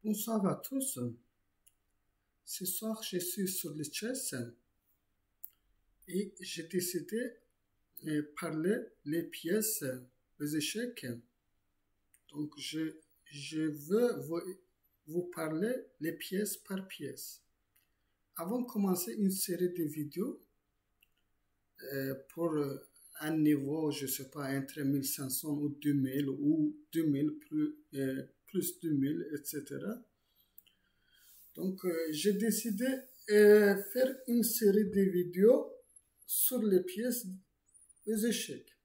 Bonsoir à tous. Ce soir, je suis sur le chess et j'ai décidé de parler les pièces aux échecs. Donc, je veux vous parler les pièces par pièce. Avant de commencer une série de vidéos pour un niveau, je ne sais pas, entre 1500 ou 2000 plus 2000, etc. Donc, j'ai décidé de faire une série de vidéos sur les pièces des échecs.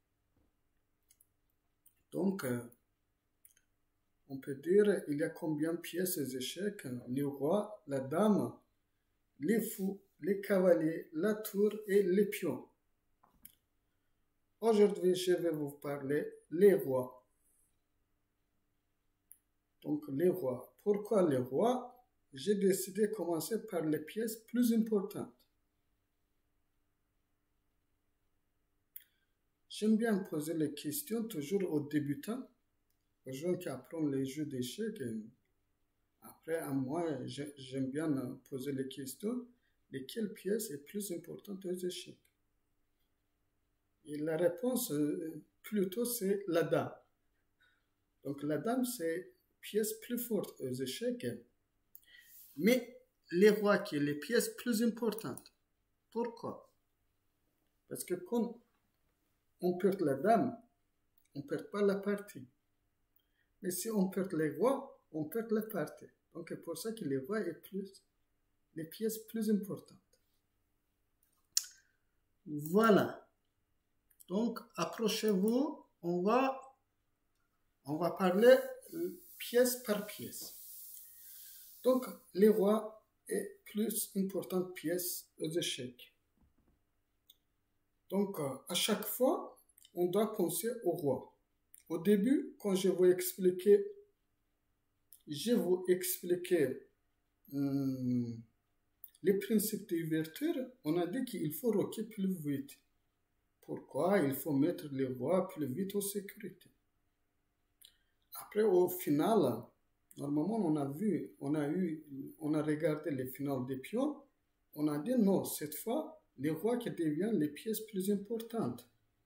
Donc, on peut dire il y a combien de pièces aux échecs? Le roi, la dame, les fous, les cavaliers, la tour et les pions. Aujourd'hui, je vais vous parler les rois. Donc, les rois. Pourquoi les rois? J'ai décidé de commencer par les pièces plus importantes. J'aime bien poser les questions toujours aux débutants, aux gens qui apprennent les jeux d'échecs. Après, à moi, j'aime bien poser les questions, lesquelles pièce est plus importante aux échecs? Et la réponse, plutôt, c'est la dame. Donc, la dame, c'est pièce plus forte aux échecs. Mais les rois qui sont les pièces plus importantes. Pourquoi? Parce que quand on perd la dame, on ne perd pas la partie. Mais si on perd les rois, on perd la partie. Donc c'est pour ça que les rois sont les pièces plus importantes. Voilà. Donc approchez-vous, on va parler pièce par pièce. Donc les rois est plus importante pièce aux échecs. Donc à chaque fois, on doit penser au roi. Au début, quand je vous expliquer les principes d'ouverture, on a dit qu'il faut roquer plus vite. Pourquoi? Il faut mettre les rois plus vite en sécurité. Après, au final, normalement, on a regardé les finales des pions. On a dit non, cette fois, les rois qui deviennent les pièces plus importantes.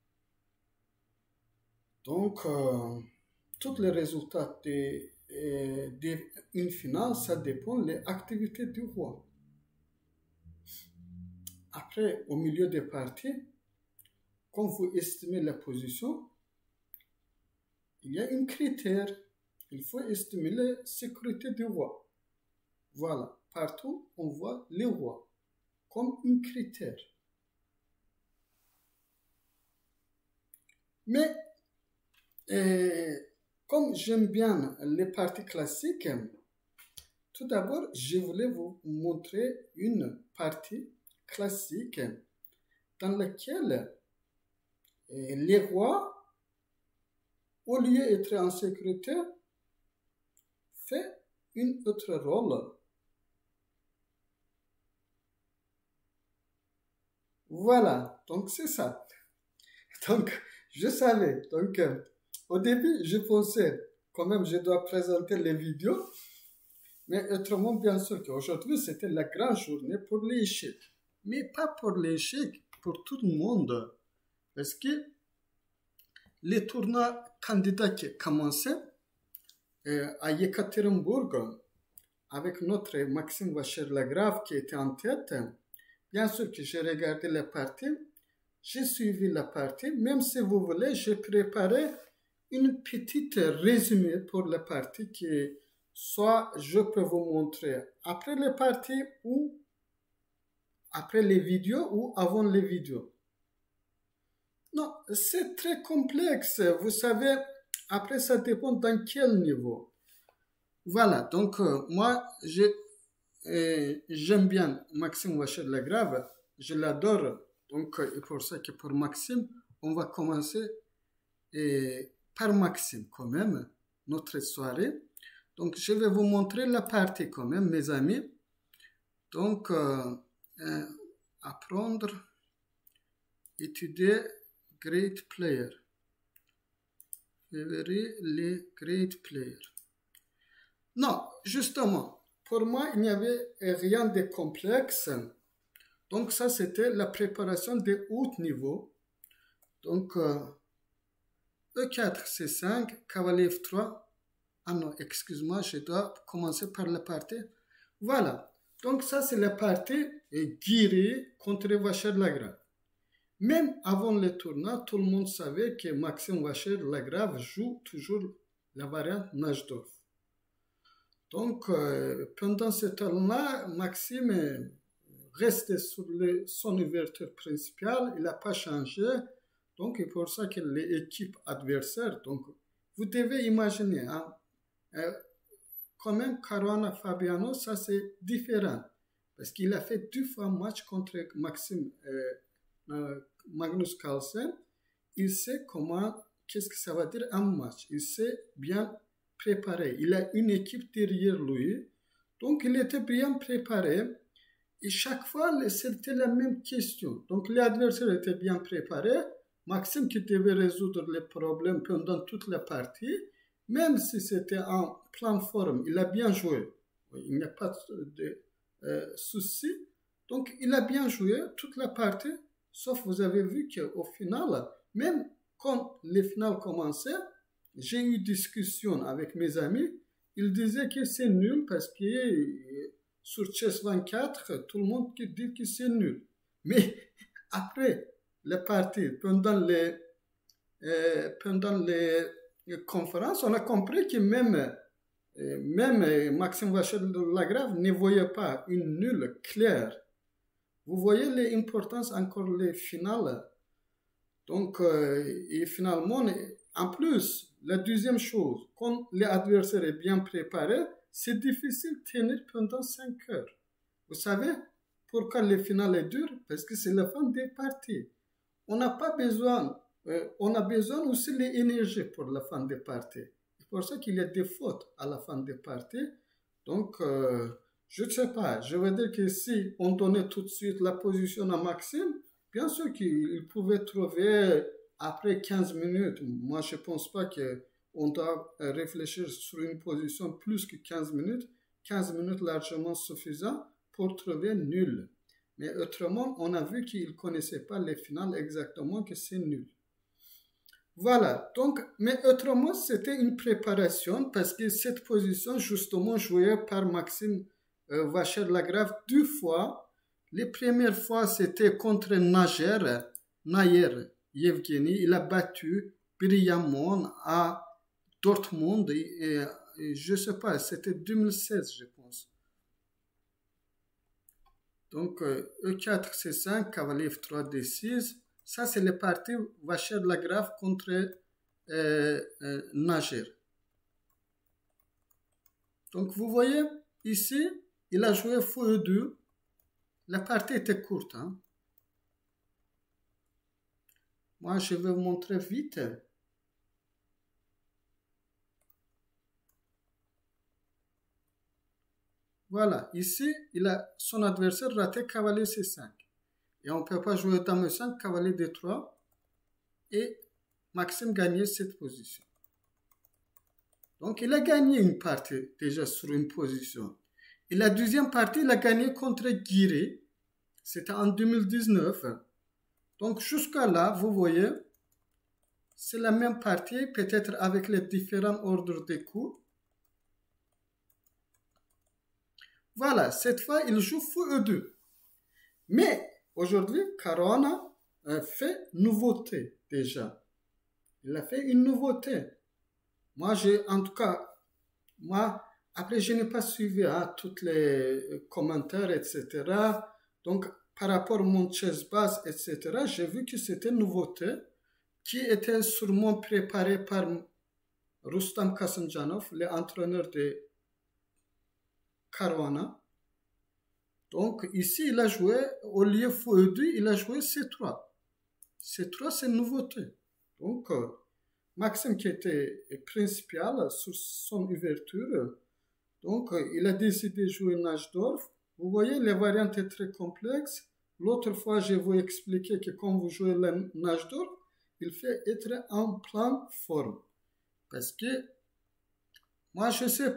Donc, tous les résultats d'une finale, ça dépend de l'activité du roi. Après, au milieu des parties, quand vous estimez la position, il y a un critère. Il faut estimer la sécurité du roi. Voilà, partout, on voit le roi comme un critère. Mais, comme j'aime bien les parties classiques, tout d'abord, je voulais vous montrer une partie classique dans laquelle les rois, au lieu d'être en sécurité, fait un autre rôle. Voilà, donc c'est ça. Donc, je savais. Donc, au début, je pensais, quand même, je dois présenter les vidéos. Mais autrement, bien sûr qu'aujourd'hui, c'était la grande journée pour les échecs. Mais pas pour les échecs, pour tout le monde. Parce que les tournois candidats qui commençaient à Yekaterinbourg, avec notre Maxime Vacher-Lagrave qui était en tête, bien sûr que j'ai regardé la partie, j'ai suivi la partie, même si vous voulez, j'ai préparé une petite résumé pour la partie qui soit je peux vous montrer après les parties ou après les vidéos ou avant les vidéos. Non, c'est très complexe. Vous savez, après ça dépend dans quel niveau. Voilà, donc moi j'aime bien Maxime Vacher-Lagrave, je l'adore. Donc c'est pour ça que pour Maxime, on va commencer par Maxime quand même, notre soirée. Donc, je vais vous montrer la partie quand même, mes amis. Donc, apprendre, étudier great player. Favori les great players. Non, justement, pour moi, il n'y avait rien de complexe. Donc ça, c'était la préparation des hauts niveaux. Donc E4, C5, cavalier F3. Ah non, excuse-moi, je dois commencer par la partie. Voilà. Donc ça, c'est la partie guérie contre Vacher-Lagrave. Même avant le tournoi, tout le monde savait que Maxime Vacher-Lagrave joue toujours la variante Najdorf. Donc, pendant ce temps-là, Maxime restait sur son ouverture principale, il n'a pas changé. Donc, c'est pour ça que les équipes adversaires, donc, vous devez imaginer, hein, quand même, Caruana Fabiano, ça c'est différent. Parce qu'il a fait 2 fois match contre Magnus Carlsen. Il sait qu'est-ce que ça va dire un match. Il sait bien préparé. Il a une équipe derrière lui. Donc, il était bien préparé. Et chaque fois, c'était la même question. Donc, les adversaires étaient bien préparés. Maxime qui devait résoudre les problèmes pendant toute la partie. Même si c'était en pleine forme, il a bien joué. Il n'y a pas de souci. Donc, il a bien joué toute la partie. Sauf vous avez vu qu'au final, même quand les finales commençaient, j'ai eu une discussion avec mes amis. Ils disaient que c'est nul parce que sur Chess24, tout le monde dit que c'est nul. Mais après la partie, pendant les conférences, on a compris que même Maxime Vacher-Lagrave ne voyait pas une nulle claire. Vous voyez l'importance encore les finales. Donc, et finalement, en plus, la deuxième chose, quand l'adversaire est bien préparé, c'est difficile de tenir pendant 5 heures. Vous savez pourquoi les finales est dur? Parce que c'est la fin des parties. On n'a pas besoin, on a besoin aussi de l'énergie pour la fin des parties. C'est pour ça qu'il y a des fautes à la fin des parties. Donc, je ne sais pas, je veux dire que si on donnait tout de suite la position à Maxime, bien sûr qu'il pouvait trouver après 15 minutes. Moi, je ne pense pas qu'on doit réfléchir sur une position plus que 15 minutes. 15 minutes largement suffisant pour trouver nul. Mais autrement, on a vu qu'il ne connaissait pas les finales exactement, que c'est nul. Voilà, donc, mais autrement, c'était une préparation parce que cette position, justement, jouée par Maxime Vacher-Lagrave 2 fois. Les premières fois, c'était contre Nayer Yevgeny. Il a battu brillamment à Dortmund. Et je ne sais pas, c'était 2016, je pense. Donc, E4, C5, cavalier F3, D6. Ça, c'est le parti Vacher-Lagrave contre Nager. Donc, vous voyez, ici, il a joué fou E2. La partie était courte. Hein? Moi, je vais vous montrer vite. Voilà, ici, son adversaire raté cavalier C5. Et on ne peut pas jouer dame E5, cavalier D3. Et Maxime gagnait cette position. Donc, il a gagné une partie déjà sur une position. Et la deuxième partie, il a gagné contre Guiré. C'était en 2019. Donc, jusqu'à là, vous voyez, c'est la même partie, peut-être avec les différents ordres des coups. Voilà, cette fois, il joue fou E2. Mais, aujourd'hui, Caruana fait nouveauté déjà. Il a fait une nouveauté. Moi, en tout cas, après, je n'ai pas suivi tous les commentaires, etc. Donc, par rapport à mon chess base, etc., j'ai vu que c'était une nouveauté qui était sûrement préparée par Rustam Kasimjanov, l'entraîneur de Caruana. Donc, ici, il a joué, au lieu fou E2, il a joué C3. C3, c'est une nouveauté. Donc, Maxime qui était principal sur son ouverture, donc il a décidé de jouer Najdorf. Vous voyez, les variantes sont très complexes. L'autre fois, je vous expliqué que quand vous jouez le Najdorf, il faut être en pleine forme. Parce que, moi, je ne sais pas.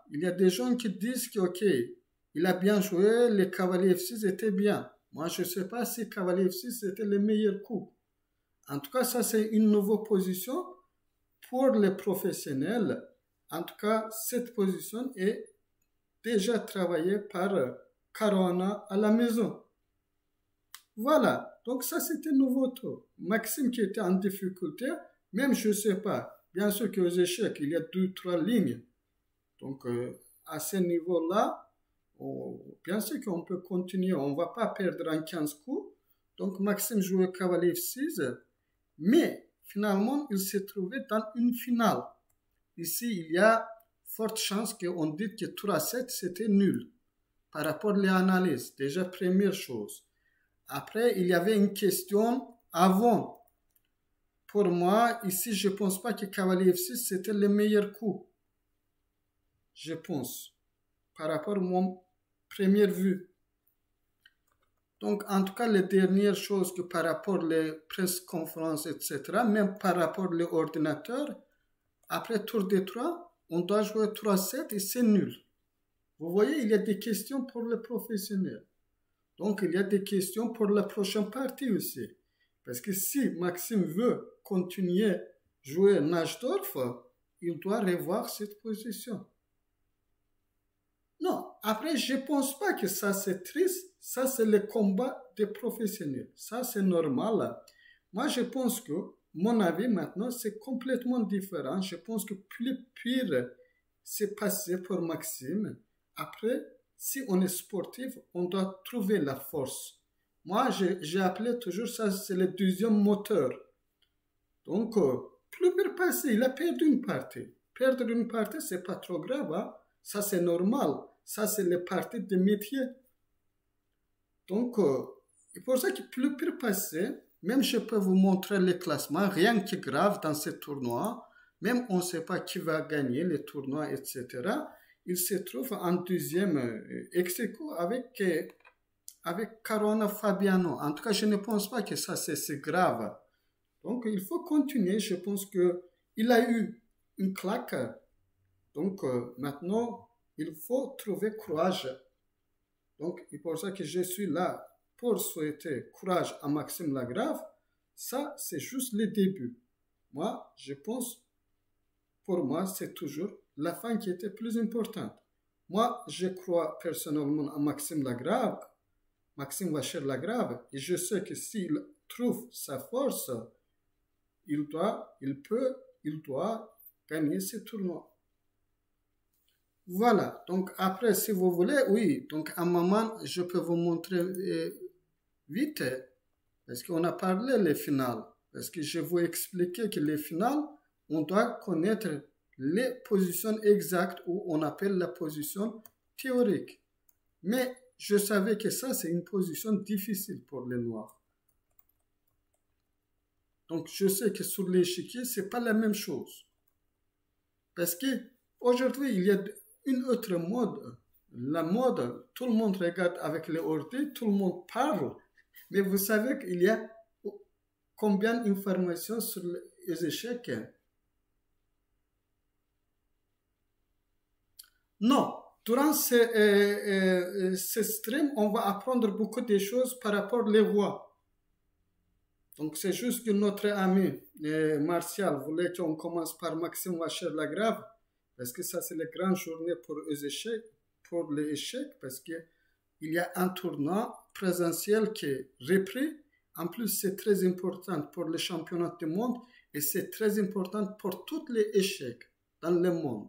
il y a des gens qui disent que, ok, il a bien joué, les cavaliers F6 étaient bien. Moi, je ne sais pas si cavalier F6 était le meilleur coup. En tout cas, ça, c'est une nouvelle position pour les professionnels. En tout cas, cette position est déjà travaillée par Caruana à la maison. Voilà, donc ça c'était nouveau tour. Maxime qui était en difficulté, même je ne sais pas, bien sûr qu'aux échecs, il y a 2-3 lignes. Donc à ce niveau-là, bien sûr qu'on peut continuer, on ne va pas perdre en 15 coups. Donc Maxime jouait cavalier F6, mais finalement il s'est trouvé dans une finale. Ici, il y a forte chance qu'on dise que tour à 7 c'était nul par rapport aux analyses. Déjà, première chose. Après, il y avait une question avant. Pour moi, ici, je ne pense pas que cavalier F6 c'était le meilleur coup. Je pense. Par rapport à mon première vue. Donc, en tout cas, les dernières choses que par rapport aux presse conférences, etc., même par rapport aux ordinateurs, après tour D3, on doit jouer 3-7 et c'est nul. Vous voyez, il y a des questions pour les professionnels. Donc, il y a des questions pour la prochaine partie aussi. Parce que si Maxime veut continuer à jouer Najdorf, il doit revoir cette position. Non, après, je ne pense pas que ça c'est triste. Ça, c'est le combat des professionnels. Ça, c'est normal. Moi, je pense que mon avis maintenant, c'est complètement différent. Je pense que plus pire, c'est passé pour Maxime. Après, si on est sportif, on doit trouver la force. Moi, j'ai appelé toujours ça, c'est le deuxième moteur. Donc, plus pire passé, il a perdu une partie. Perdre une partie, c'est pas trop grave. Hein? Ça, c'est normal. Ça, c'est les parties de métier. Donc, c'est pour ça que plus pire passé, même je peux vous montrer les classements, rien qui est grave dans ce tournoi. Même on ne sait pas qui va gagner les tournois, etc. Il se trouve en deuxième ex-aequo avec Caruana Fabiano. En tout cas, je ne pense pas que ça c'est grave. Donc, il faut continuer. Je pense qu'il a eu une claque. Donc, maintenant, il faut trouver courage. Donc, c'est pour ça que je suis là pour souhaiter courage à Maxime Lagrave. Ça, c'est juste le début. Moi, je pense, pour moi, c'est toujours la fin qui était plus importante. Moi, je crois personnellement à Maxime Lagrave, Maxime Vacher Lagrave, et je sais que s'il trouve sa force, il doit gagner ce tournoi. Voilà, donc après, si vous voulez, oui, donc à un moment, je peux vous montrer vite, parce qu'on a parlé des finales, parce que je vous expliquer que les finales, on doit connaître les positions exactes ou on appelle la position théorique. Mais je savais que ça, c'est une position difficile pour les Noirs. Donc, je sais que sur l'échiquier, ce n'est pas la même chose. Parce que aujourd'hui, il y a une autre mode. La mode, tout le monde regarde avec les ordi, tout le monde parle. Mais vous savez qu'il y a combien d'informations sur les échecs? Non. Durant ce stream, on va apprendre beaucoup de choses par rapport aux rois. Donc, c'est juste que notre ami Martial voulait qu'on commence par Maxime Vacher Lagrave, parce que ça, c'est la grande journée pour les échecs, parce qu'il y a un tournoi présentiel qui est repris. En plus, c'est très important pour les championnats du monde et c'est très important pour tous les échecs dans le monde.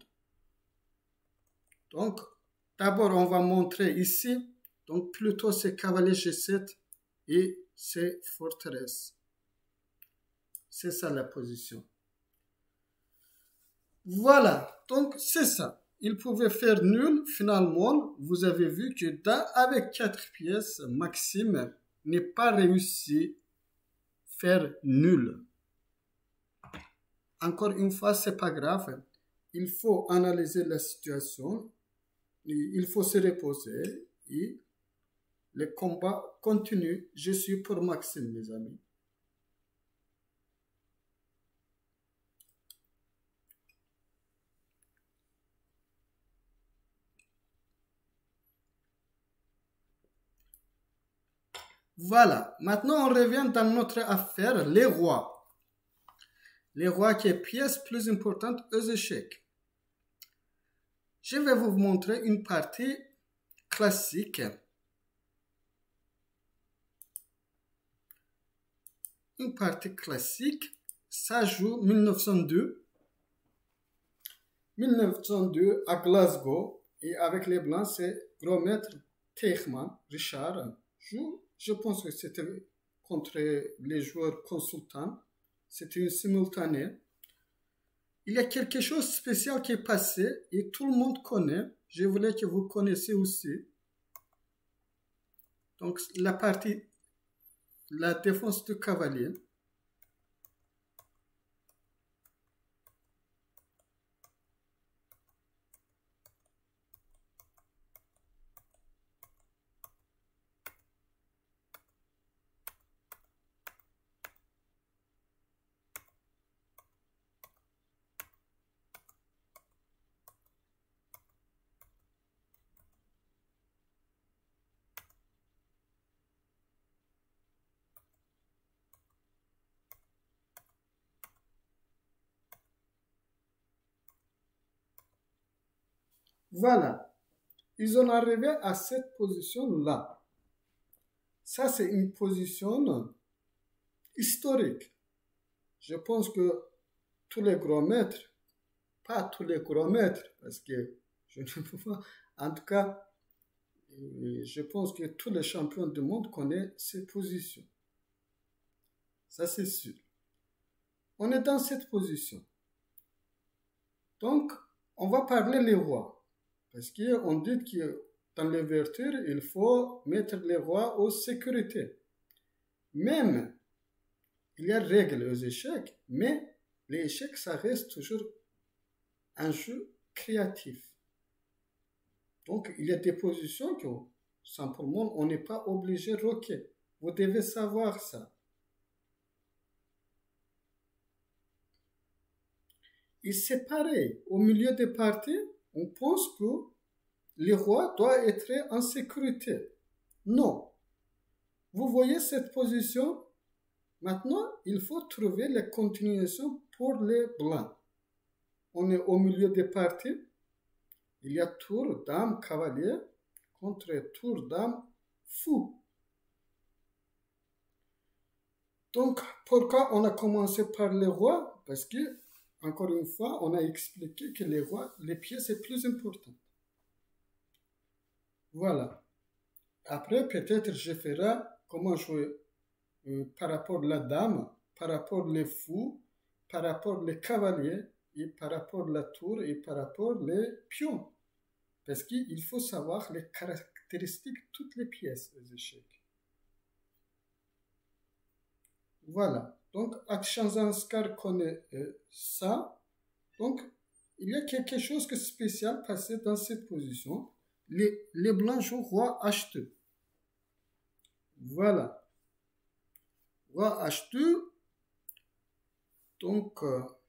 Donc, d'abord, on va montrer ici, donc plutôt c'est cavalier G7 et c'est forteresse. C'est ça la position. Voilà, donc c'est ça. Il pouvait faire nul, finalement, vous avez vu que avec 4 pièces, Maxime n'est pas réussi à faire nul. Encore une fois, c'est pas grave. Il faut analyser la situation, il faut se reposer et le combat continue. Je suis pour Maxime, mes amis. Voilà. Maintenant, on revient dans notre affaire, les rois. Les rois qui est pièce plus importante aux échecs. Je vais vous montrer une partie classique. Une partie classique, ça joue 1902. 1902 à Glasgow. Et avec les Blancs, c'est gros maître Teichmann, Richard, joue. Je pense que c'était contre les joueurs consultants. C'était une simultanée. Il y a quelque chose de spécial qui est passé et tout le monde connaît. Je voulais que vous connaissiez aussi. Donc, la partie, la défense du cavalier. Voilà. Ils ont arrivé à cette position-là. Ça, c'est une position historique. Je pense que tous les grands maîtres, pas tous les grands maîtres, parce que je ne peux pas, en tout cas, je pense que tous les champions du monde connaissent ces positions. Ça, c'est sûr. On est dans cette position. Donc, on va parler les rois. Parce qu'on dit que dans l'ouverture, il faut mettre les rois en sécurité. Même, il y a règles aux échecs, mais les échecs, ça reste toujours un jeu créatif. Donc, il y a des positions que, simplement, on n'est pas obligé de roquer. Vous devez savoir ça. Et c'est pareil. Au milieu des parties, on pense que le roi doit être en sécurité. Non. Vous voyez cette position? Maintenant, il faut trouver la continuation pour les blancs. On est au milieu des parties. Il y a tour, dame, cavalier contre tour, dame, fou. Donc, pourquoi on a commencé par les rois? Parce que, encore une fois, on a expliqué que les rois, les pièces sont plus importantes. Voilà. Après, peut-être je ferai comment jouer par rapport à la dame, par rapport aux fous, par rapport aux cavaliers, et par rapport à la tour, et par rapport aux pions. Parce qu'il faut savoir les caractéristiques de toutes les pièces des échecs. Voilà. Donc, Akshazanskar connaît ça. Donc, il y a quelque chose de spécial passé dans cette position. Les blancs jouent roi H2. Voilà. Roi H2. Donc,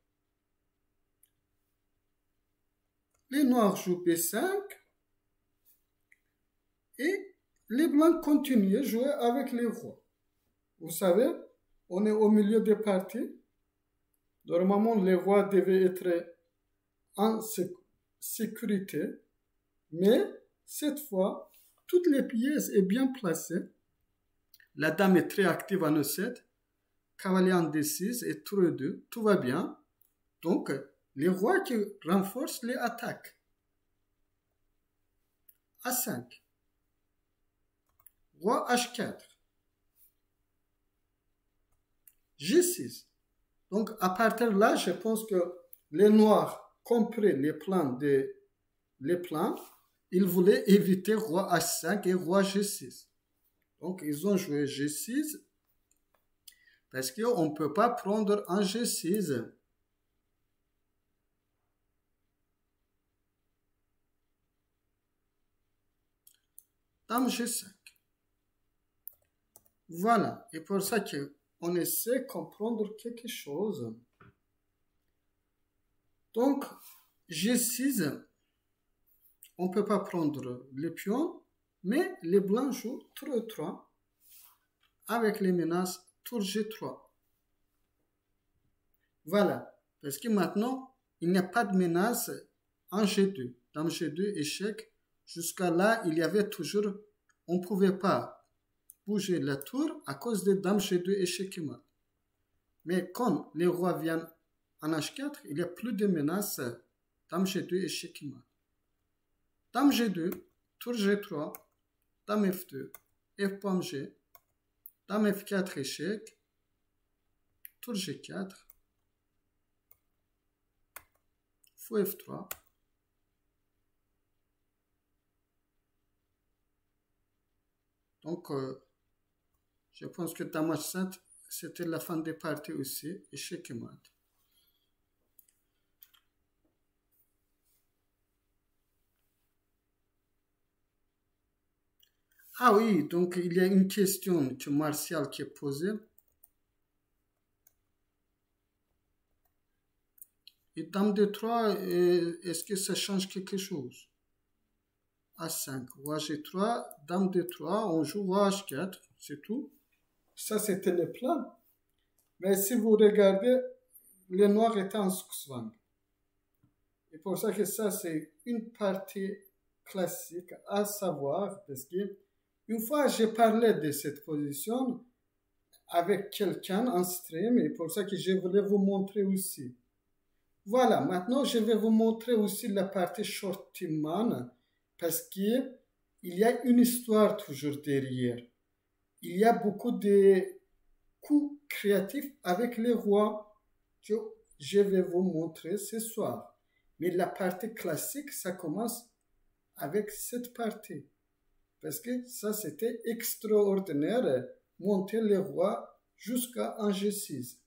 les noirs jouent B5. Et les blancs continuent à jouer avec les rois. Vous savez, on est au milieu des parties. Normalement, les rois devaient être en sécurité. Mais cette fois, toutes les pièces sont bien placées. La dame est très active en E7. Cavalier en D6 et tour E2. Tout va bien. Donc, les rois qui renforcent les attaques. A5. Roi H4. G6. Donc, à partir de là, je pense que les noirs, compris les plans, ils voulaient éviter roi H5 et roi G6. Donc, ils ont joué G6 parce qu'on ne peut pas prendre un G6. Dame G5. Voilà. Et pour ça qu'on essaie de comprendre quelque chose. Donc, G6, on ne peut pas prendre les pions, mais les blancs jouent 3-3. avec les menaces tour G3. Voilà, parce que maintenant, il n'y a pas de menace en G2. Dame G2, échec. Jusqu'à là, il y avait toujours, on ne pouvait pas bouger la tour à cause de Dame G2, échec et mat. Mais quand les rois viennent en H4, il n'y a plus de menace Dame G2, échec et mat. Dame G2, tour G3, Dame F2, F pomme G, Dame F4, échec, tour G4, Fou F3, donc je pense que Dame H7, c'était la fin des parties aussi, échec et mat. Ah oui, donc il y a une question que Martial qui est posée. Et Dame D3, est-ce que ça change quelque chose? A5, Roi G3, Dame D3, on joue Roi H4, c'est tout. Ça, c'était le plan. Mais si vous regardez, le noir était en Zugzwang. Et pour ça que ça, c'est une partie classique à savoir, parce que une fois j'ai parlé de cette position avec quelqu'un en stream, et pour ça que je voulais vous montrer aussi. Voilà, maintenant je vais vous montrer aussi la partie short team man, parce qu'il y a une histoire toujours derrière. Il y a beaucoup de coups créatifs avec les rois que je vais vous montrer ce soir. Mais la partie classique, ça commence avec cette partie. Parce que ça, c'était extraordinaire, monter les rois jusqu'à un G6.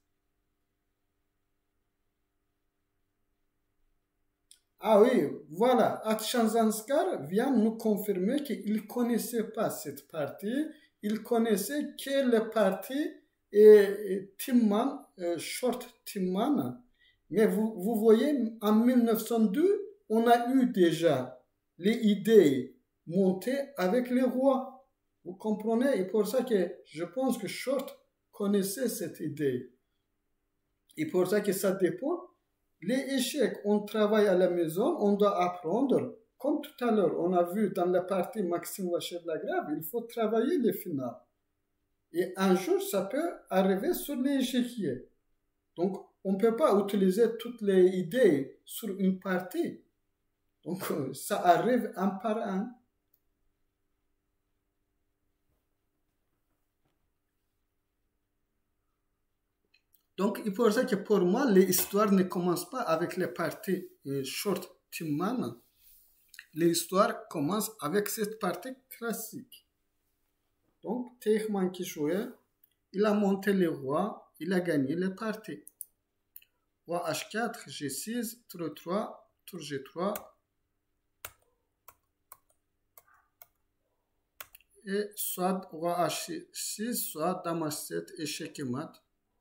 Ah oui, voilà, Atchanzanskar vient nous confirmer qu'il ne connaissait pas cette partie, il connaissait que la partie Timman, Short Timman. Mais vous voyez, en 1902, on a eu déjà les idées montées avec les rois. Vous comprenez? Et pour ça que je pense que Short connaissait cette idée. Et pour ça que ça dépend. Les échecs, on travaille à la maison, on doit apprendre. Comme tout à l'heure, on a vu dans la partie Maxime Vacher-Lagrave, il faut travailler les finales. Et un jour, ça peut arriver sur les échiquiers. Donc, on ne peut pas utiliser toutes les idées sur une partie. Donc, ça arrive un par un. Donc, il faut dire que pour moi, l'histoire ne commence pas avec les parties short Timman. L'histoire commence avec cette partie classique. Donc, Teichmann qui jouait, il a monté les rois, il a gagné les parties. Roi H4, G6, tour 3, tour G3. Et soit Roi H6, soit Dame H7, échec et mat.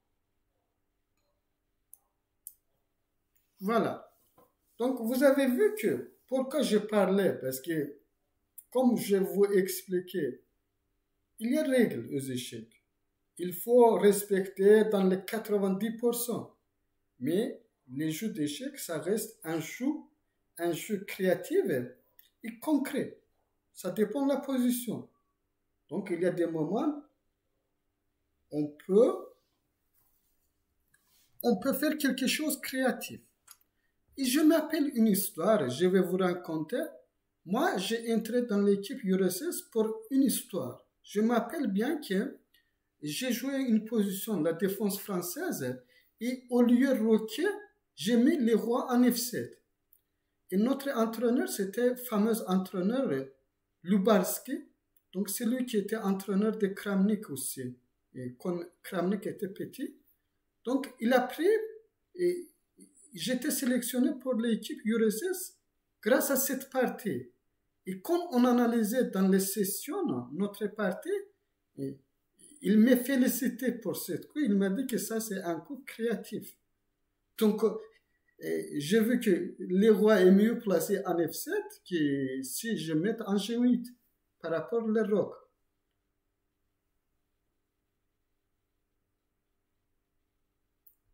Voilà. Donc, vous avez vu que, pourquoi je parlais, parce que, comme je vous expliquais, il y a règles aux échecs. Il faut respecter dans les 90%. Mais les jeux d'échecs, ça reste un jeu créatif et concret. Ça dépend de la position. Donc, il y a des moments, on peut faire quelque chose de créatif. Et je m'appelle une histoire, je vais vous raconter. Moi, j'ai entré dans l'équipe URSS pour une histoire. Je m'appelle bien que j'ai joué une position, la défense française, et au lieu de roquer, j'ai mis les rois en F7. Et notre entraîneur, c'était le fameux entraîneur Lubarski. Donc, c'est lui qui était entraîneur de Kramnik aussi. Et quand Kramnik était petit. Donc, il a pris, et j'étais sélectionné pour l'équipe URSS grâce à cette partie. Et quand on analysait dans les sessions notre partie, il m'a félicité pour cette coup. Il m'a dit que ça, c'est un coup créatif. Donc, j'ai vu que le roi est mieux placé en F7 que si je mets en G8 par rapport au roc.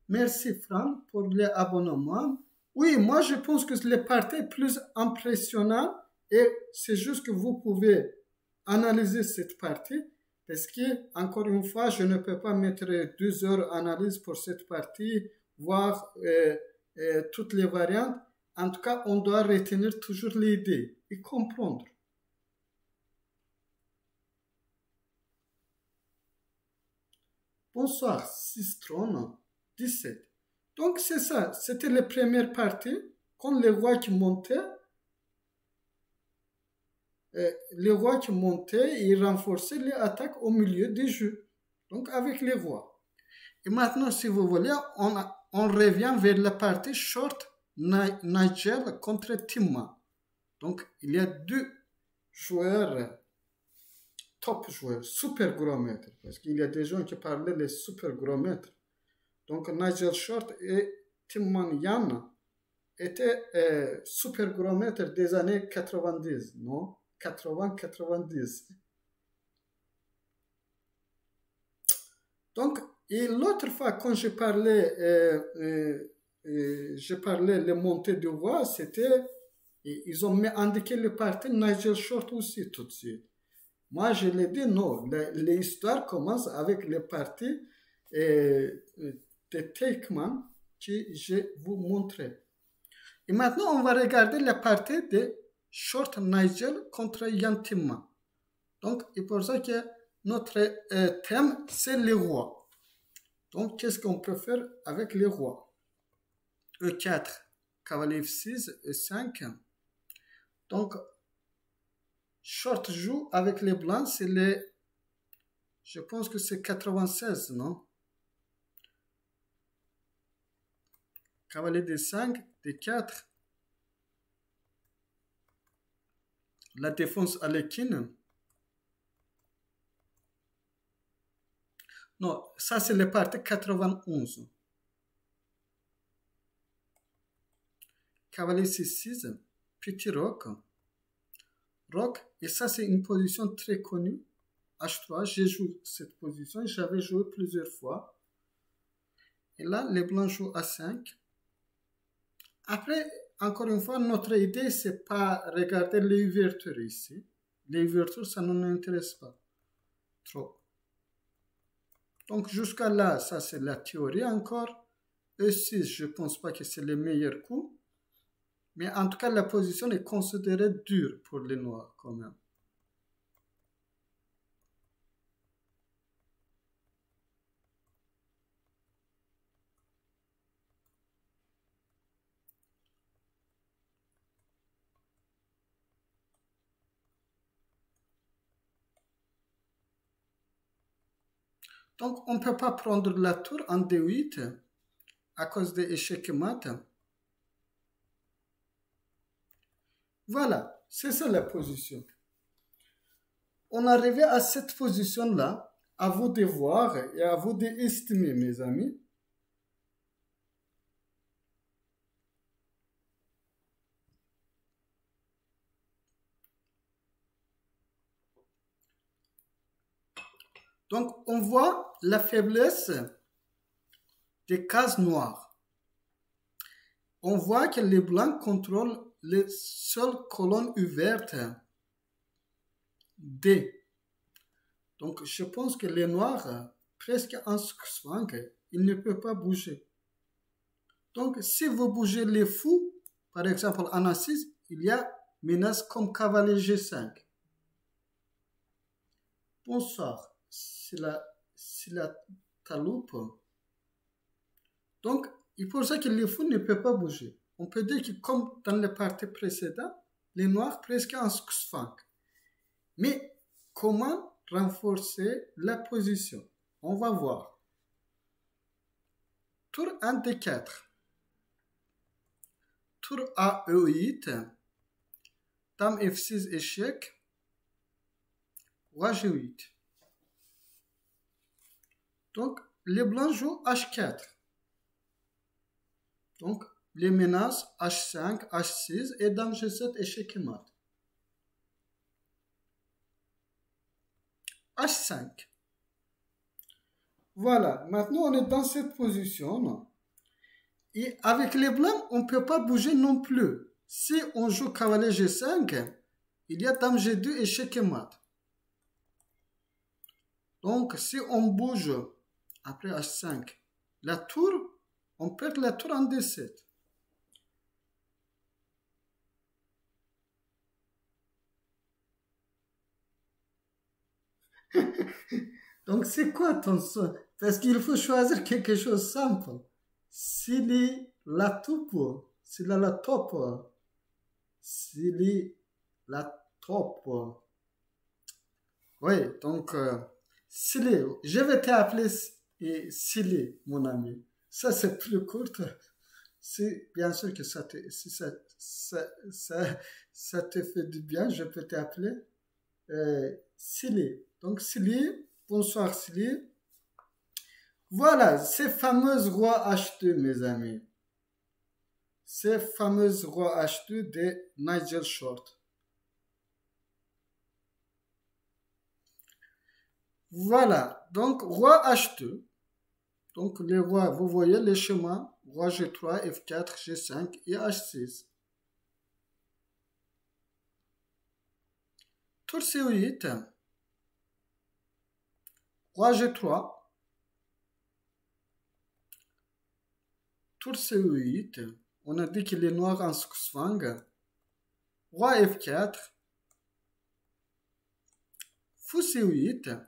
Merci Fran pour l'abonnement. Oui, moi je pense que les parties plus impressionnantes et c'est juste que vous pouvez analyser cette partie parce que, encore une fois, je ne peux pas mettre 2 heures d'analyse pour cette partie, voir toutes les variantes. En tout cas, on doit retenir toujours l'idée et comprendre. Bonsoir, Sistron 17. Donc c'est ça, c'était la première partie, quand les rois qui montaient, ils renforçaient les attaques au milieu des jeux, donc avec les rois. Et maintenant, si vous voulez, on revient vers la partie short Nigel contre Timma. Donc il y a 2 joueurs, top joueurs, super gros maîtres, parce qu'il y a des gens qui parlaient les super gros maîtres. Donc Nigel Short et Timman Yan étaient super gros maîtres des années 90, non 80-90. Donc, et l'autre fois, quand je parlais les montées de voix, c'était, ils ont indiqué le parti Nigel Short aussi tout de suite. Moi, je l'ai dit, non, l'histoire commence avec les parties de Takeman que je vous montrais. Et maintenant, on va regarder la partie de Short Nigel contre Yan Timman. Donc, c'est pour ça que notre thème, c'est les rois. Donc, qu'est-ce qu'on peut faire avec les rois? E4, cavalier F6, E5. Donc, Short joue avec les blancs, c'est les... Je pense que c'est 96, non? Cavalier D5, D4. La défense à l'équine. Non, ça c'est le parti 91. Cavalier C6, petit roc. Roc, et ça c'est une position très connue. H3, j'ai joué cette position, j'avais joué plusieurs fois. Et là, les blancs jouent A5. Après, encore une fois, notre idée, c'est pas regarder les ouvertures ici. Les ouvertures, ça ne nous intéresse pas trop. Donc, jusqu'à là, ça c'est la théorie encore. E6, je pense pas que c'est le meilleur coup. Mais en tout cas, la position est considérée dure pour les noirs quand même. Donc, on ne peut pas prendre la tour en D8 à cause des échecs mat. Voilà, c'est ça la position. On est arrivé à cette position-là, à vous de voir et à vous d'estimer, mes amis. Donc, on voit la faiblesse des cases noires. On voit que les blancs contrôlent les seules colonnes ouvertes D. Donc, je pense que les noirs, presque en swing, ils ne peuvent pas bouger. Donc, si vous bougez les fous, par exemple en A6, il y a menace comme cavalier G5. Bonsoir, c'est la taloupe. Donc, il faut ça que les fous ne peuvent pas bouger. On peut dire que comme dans les parties précédentes, les noirs presque en swing. Mais comment renforcer la position? On va voir. Tour 1 D4. Tour A E8. Dame F6 échec. Roi G8. Donc, les blancs jouent H4. Donc, les menaces H5, H6 et Dame G7 échec et mat. H5. Voilà, maintenant on est dans cette position. Et avec les blancs, on ne peut pas bouger non plus. Si on joue cavalier G5, il y a dame G2 et check et mat. Donc, si on bouge après H5, la tour, on perd la tour en D7. Donc, c'est quoi ton son? Parce qu'il faut choisir quelque chose de simple. S'il est la top, s'il a la top, s'il est la top. Oui, donc, Silly, je vais t'appeler Silly, mon ami. Ça, c'est plus court. Si, bien sûr que si ça te fait du bien, je peux t'appeler Silly. Donc, Silly, bonsoir Silly. Voilà, ces fameuses rois H2, mes amis. Ces fameuses rois H2 de Nigel Short. Voilà, donc roi H2. Donc les rois, vous voyez les chemins, roi G3, F4, G5 et H6. Tour C8, roi G3, tour C8, on a dit qu'il est noir en Swang, roi F4, fou C8,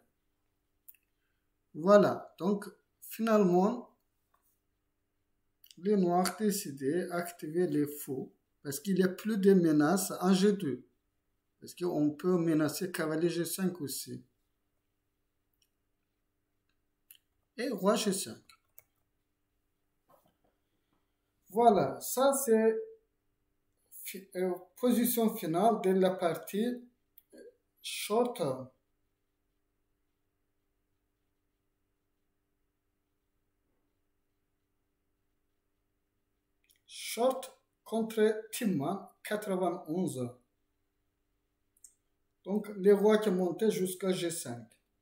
voilà, donc finalement, les noirs décidé d'activer les fous parce qu'il n'y a plus de menaces en G2. Parce qu'on peut menacer cavalier G5 aussi. Et roi G5. Voilà, ça c'est position finale de la partie short. Short contre Timman 91. Donc les rois qui montaient jusqu'à G5.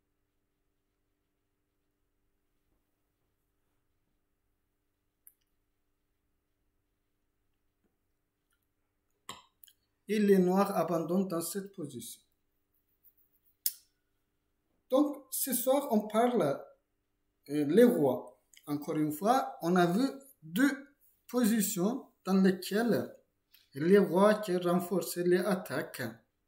Et les noirs abandonnent dans cette position. Donc ce soir on parle les rois. Encore une fois, on a vu deux positions dans lesquelles les rois qui renforçaient les attaques.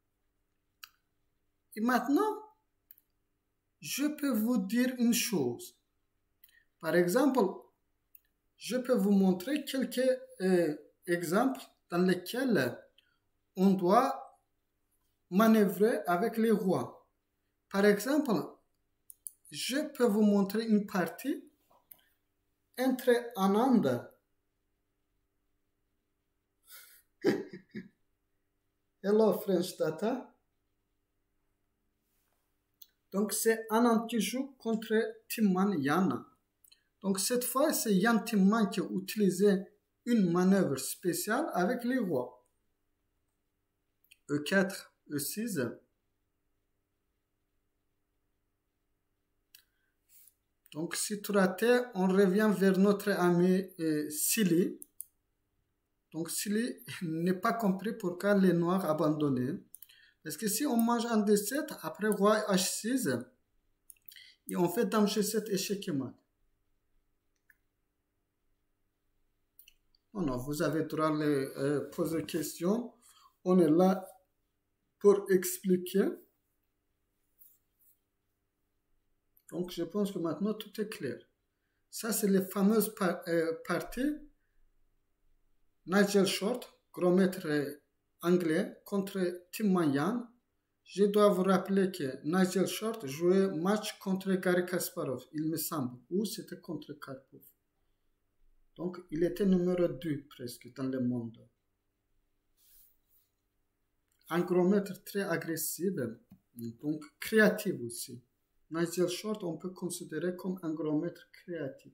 Et maintenant, je peux vous dire une chose. Par exemple, je peux vous montrer quelques exemples dans lesquels on doit manœuvrer avec les rois. Par exemple, je peux vous montrer une partie entre Anand. Hello French Data. Donc c'est Anand qui joue contre Timman Yan. Donc cette fois c'est Yan Timman qui a utilisé une manœuvre spéciale avec les rois. E4, E6. Donc si tout raté, on revient vers notre ami Silly. Donc Silly n'est pas compris pourquoi les noirs abandonnés. Parce que si on mange en D7, après roi H6, et on fait dame G7 échec et mat. Non, non, vous avez droit de poser questions. On est là pour expliquer. Donc je pense que maintenant tout est clair. Ça c'est les fameuses parties. Nigel Short, gros maître anglais, contre Timman Yan. Je dois vous rappeler que Nigel Short jouait match contre Garry Kasparov, il me semble, ou c'était contre Karpov. Donc, il était numéro 2 presque dans le monde. Un gros maître très agressif, donc créatif aussi. Nigel Short, on peut considérer comme un gros maître créatif.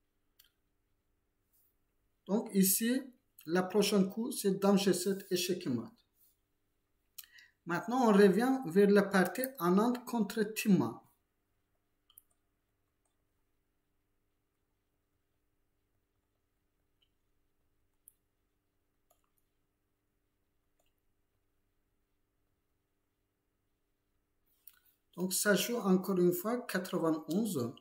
Donc, ici, la prochaine coup, c'est dame G7 échec et mat. Maintenant, on revient vers la partie Anand contre Timman. Donc, ça joue encore une fois 91.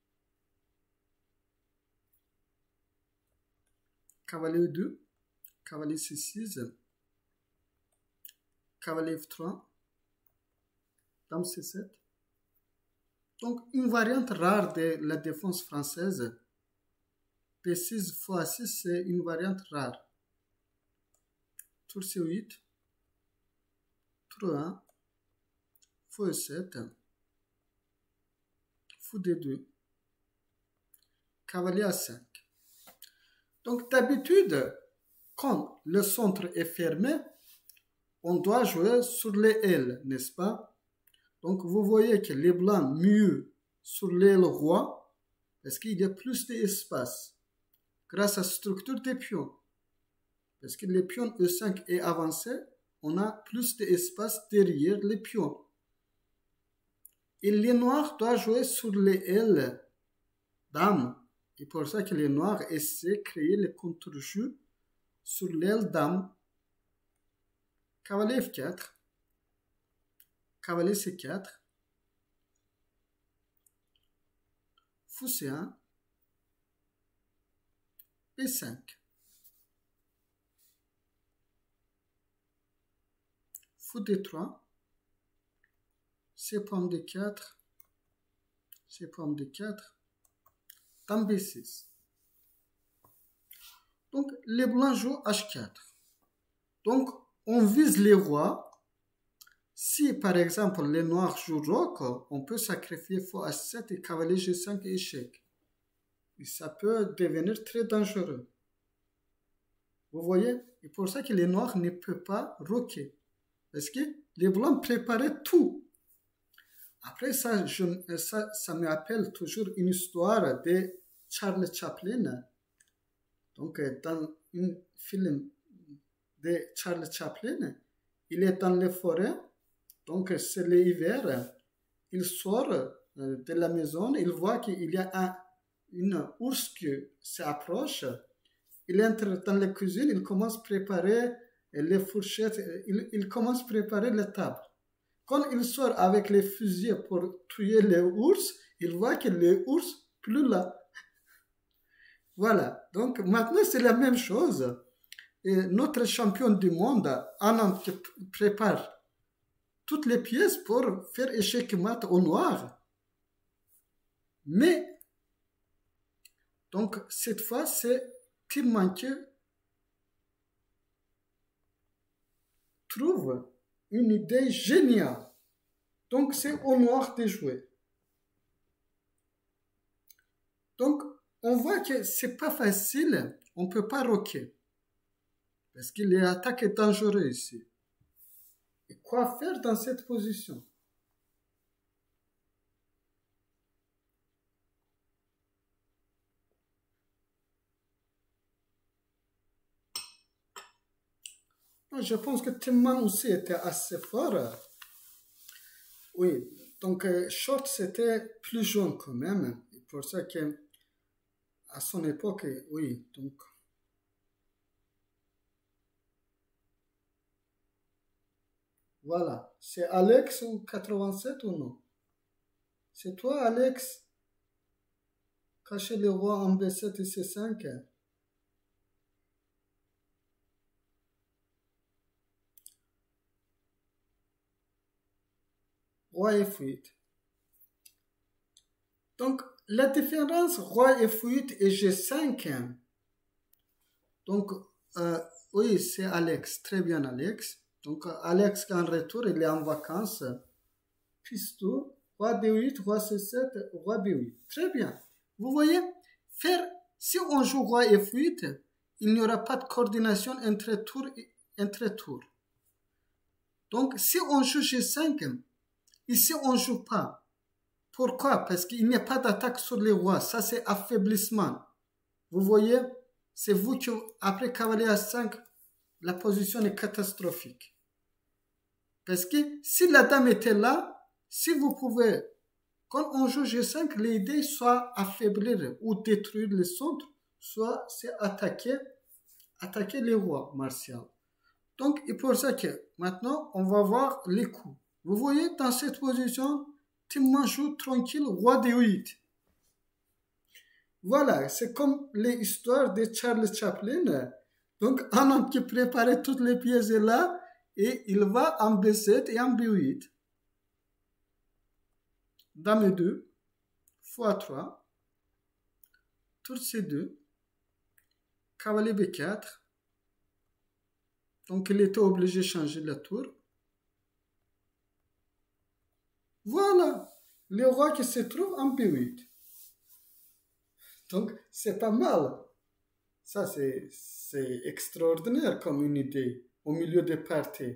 Cavalier E2, cavalier C6, cavalier F3, dame C7. Donc, une variante rare de la défense française. P6 x A6, c'est une variante rare. Tour C8, tour 1, fou E7, fou D2, cavalier A5. Donc d'habitude, quand le centre est fermé, on doit jouer sur les ailes, n'est-ce pas? Donc vous voyez que les blancs mieux sur l'aile roi, parce qu'il y a plus d'espace, grâce à la structure des pions. Parce que les pions E5 est avancé, on a plus d'espace derrière les pions. Et les noirs doivent jouer sur les ailes dame. Et pour ça que les noirs essaient de créer le contre-jeu sur l'aile dame. Cavalier F4, cavalier C4, fou C1, B5. Fou D3, C pomme D4, C pomme D4, dame B6. Donc, les blancs jouent H4. Donc, on vise les rois. Si, par exemple, les noirs jouent roc, on peut sacrifier fou H7 et cavalier G5 échec. Et ça peut devenir très dangereux. Vous voyez? Et pour ça que les noirs ne peuvent pas roquer. Parce que les blancs préparaient tout. Après ça, ça me rappelle toujours une histoire de Charles Chaplin. Donc, dans un film de Charles Chaplin, il est dans les forêts. Donc, c'est l'hiver. Il sort de la maison. Il voit qu'il y a une ours qui s'approche. Il entre dans la cuisine. Il commence à préparer les fourchettes. Il commence à préparer la table. Quand il sort avec les fusils pour tuer les ours, il voit que les ours plus là. Voilà. Donc maintenant c'est la même chose. Et notre champion du monde, Anand, prépare toutes les pièces pour faire échec mat au noir. Mais donc cette fois c'est Tim Manke trouve une idée géniale. Donc, c'est au noir de jouer. Donc, on voit que c'est pas facile. On peut pas roquer. Parce que l'attaque est dangereuse ici. Et quoi faire dans cette position? Je pense que Timman aussi était assez fort. Oui, donc Short c'était plus jeune quand même. C'est pour ça que à son époque, oui, donc. Voilà, c'est Alex ou 87 ou non? C'est toi, Alex? Cacher les rois en B7 et C5. Roi F8. Donc, la différence roi F8 et G5. Donc, oui, c'est Alex. Très bien, Alex. Donc, Alex, en retour, il est en vacances. Pistou, roi D8, roi C7, roi B8. Très bien. Vous voyez, si on joue roi F8, il n'y aura pas de coordination entre tours. Donc, si on joue G5, ici, on ne joue pas. Pourquoi? Parce qu'il n'y a pas d'attaque sur les rois. Ça, c'est affaiblissement. Vous voyez? C'est vous qui, après cavalier A5, la position est catastrophique. Parce que si la dame était là, si vous pouvez, quand on joue G5, l'idée soit affaiblir ou détruire le centre, soit c'est attaquer les rois martiaux. Donc, c'est pour ça que maintenant, on va voir les coups. Vous voyez, dans cette position, Timman joue tranquille, roi de 8. Voilà, c'est comme les histoires de Charles Chaplin. Donc, un homme qui préparait toutes les pièces est là et il va en B7 et en B8. Dame 2, x3, tour C2, cavalier B4. Donc, il était obligé de changer la tour. Voilà, le roi qui se trouve en B8. Donc, c'est pas mal. Ça, c'est extraordinaire comme une idée au milieu des parties.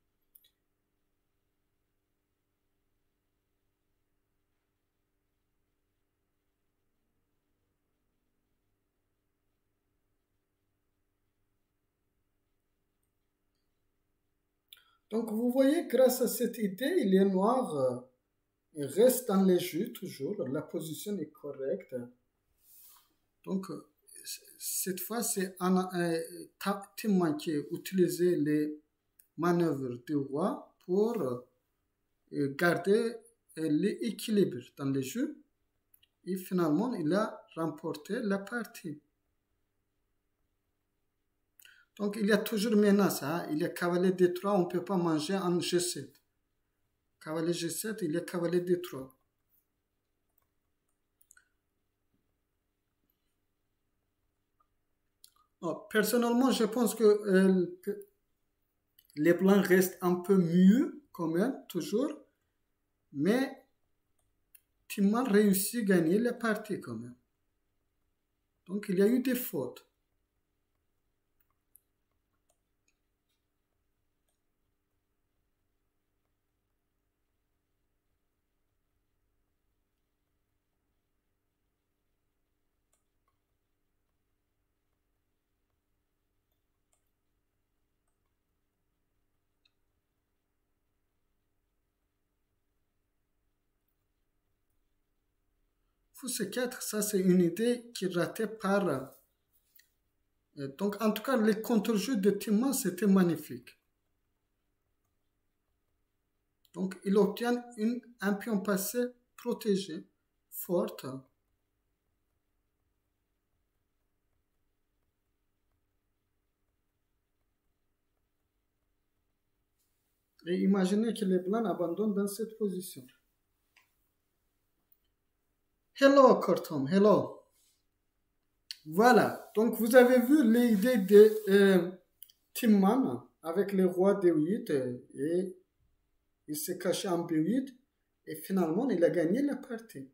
Donc, vous voyez, grâce à cette idée, les noirs restent dans les jeux toujours. La position est correcte. Donc, cette fois, c'est Timman qui a utilisé les manœuvres du roi pour garder l'équilibre dans les jeux. Et finalement, il a remporté la partie. Donc, il y a toujours menace. Hein? Il y a cavalier D3, on ne peut pas manger en G7. Cavalier G7, il y a cavalier D3. Personnellement, je pense que les blancs restent un peu mieux quand même, toujours. Mais Timman réussit à gagner la partie quand même. Donc, il y a eu des fautes. Fou C4, ça c'est une idée qui est ratée par... donc en tout cas, les contre-jeux de Timman, c'était magnifique. Donc il obtient un pion passé protégé, forte. Et imaginez que les blancs abandonnent dans cette position. Hello, Kortom, hello. Voilà, donc vous avez vu l'idée de Timman avec le roi D8 et il s'est caché en B8 et finalement il a gagné la partie.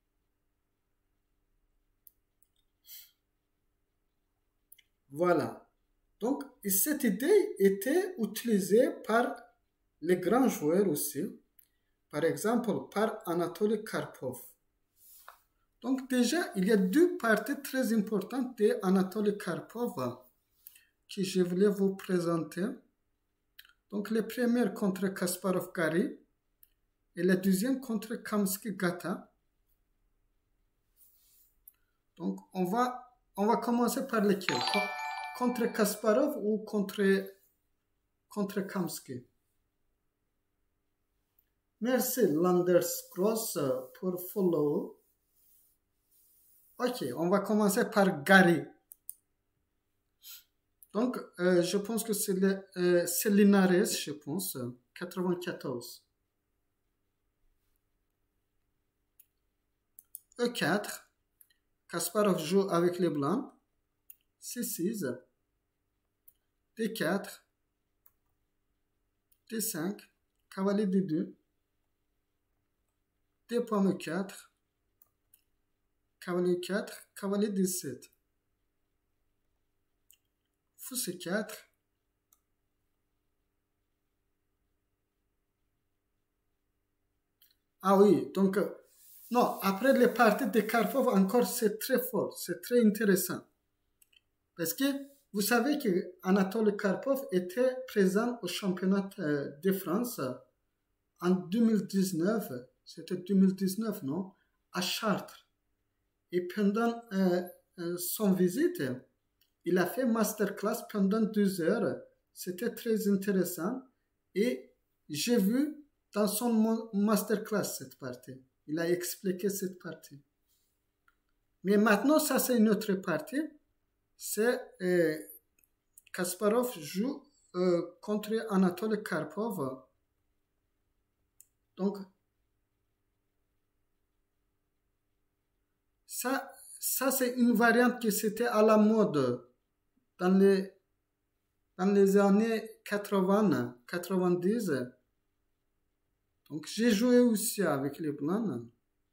Voilà, donc cette idée était utilisée par les grands joueurs aussi, par exemple par Anatoly Karpov. Donc déjà, il y a deux parties très importantes d'Anatoly Karpov que je voulais vous présenter. Donc les premières contre Kasparov-Gary et la deuxième contre Kamsky-Gata. Donc on va commencer par lesquelles? Contre Kasparov ou contre Kamsky? Merci Landers Cross pour follow. Ok, on va commencer par Gary. Donc, je pense que c'est Linares, je pense, 94. E4. Kasparov joue avec les blancs. C6. D4. D5. Cavalier D2. D pomme E4. Cavalier 4. Cavalier D7. Fou C4. Ah oui, donc, non, après les parties de Karpov, encore c'est très fort, c'est très intéressant. Parce que vous savez que Anatoly Karpov était présent au championnat de France en 2019, c'était 2019, non? À Chartres. Et pendant son visite, il a fait masterclass pendant 2 heures. C'était très intéressant. Et j'ai vu dans son masterclass cette partie. Il a expliqué cette partie. Mais maintenant, ça c'est une autre partie. C'est Kasparov joue contre Anatoly Karpov. Donc, ça c'est une variante qui c'était à la mode dans les années 80, 90. Donc, j'ai joué aussi avec les Blancs.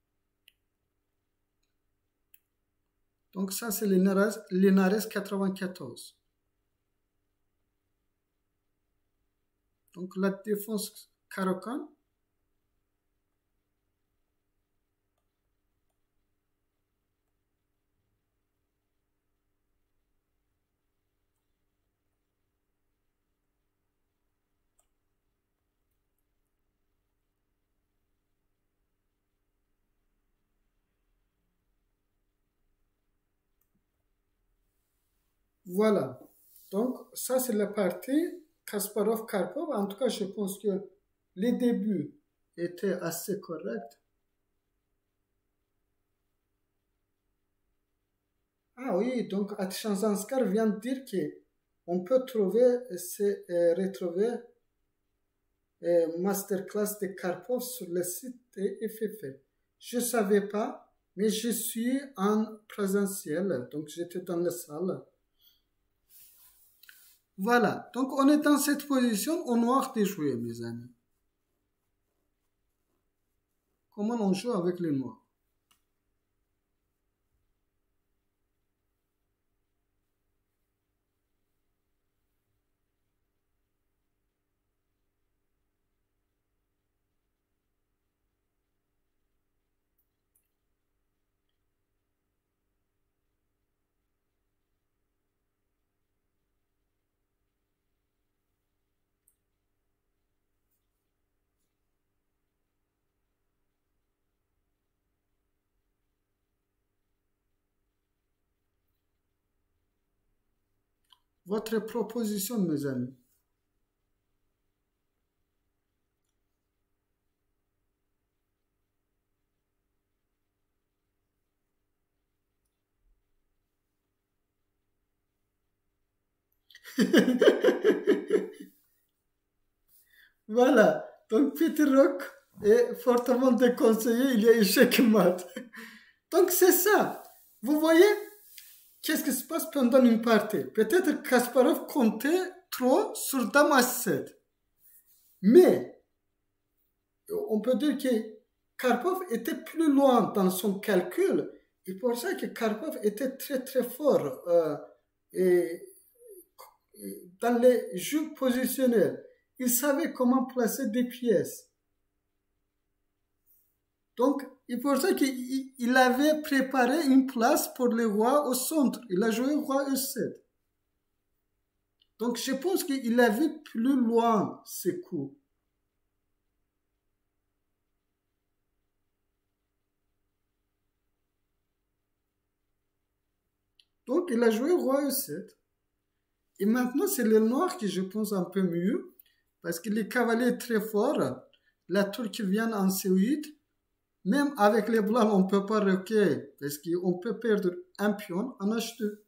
Donc, ça, c'est Linares 94. Donc, la défense Caro-Kann. Voilà. Donc, ça, c'est la partie Kasparov-Karpov. En tout cas, je pense que les débuts étaient assez corrects. Ah oui, donc Atchanzanskar vient de dire qu'on peut retrouver masterclass de Karpov sur le site de FFF. Je ne savais pas, mais je suis en présentiel, donc j'étais dans la salle. Voilà, donc on est dans cette position au noir de jouer, mes amis. Comment on joue avec les noirs? Votre proposition, mes amis. Voilà, donc Peter Rock est fortement déconseillé, il y a échec mat. Donc c'est ça. Vous voyez, qu'est-ce qui se passe pendant une partie? Peut-être Kasparov comptait trop sur Dame H7. Mais, on peut dire que Karpov était plus loin dans son calcul. Et pour ça que Karpov était très très fort dans les jeux positionnels. Il savait comment placer des pièces. Donc, c'est pour ça qu'il avait préparé une place pour le roi au centre. Il a joué roi E7. Donc, je pense qu'il a vu plus loin ses coups. Donc, il a joué roi E7. Et maintenant, c'est le noir qui, je pense, un peu mieux. Parce que les cavaliers très forts. La tour qui vient en C8. Même avec les blancs, on ne peut pas roquer. Parce qu'on peut perdre un pion en H2.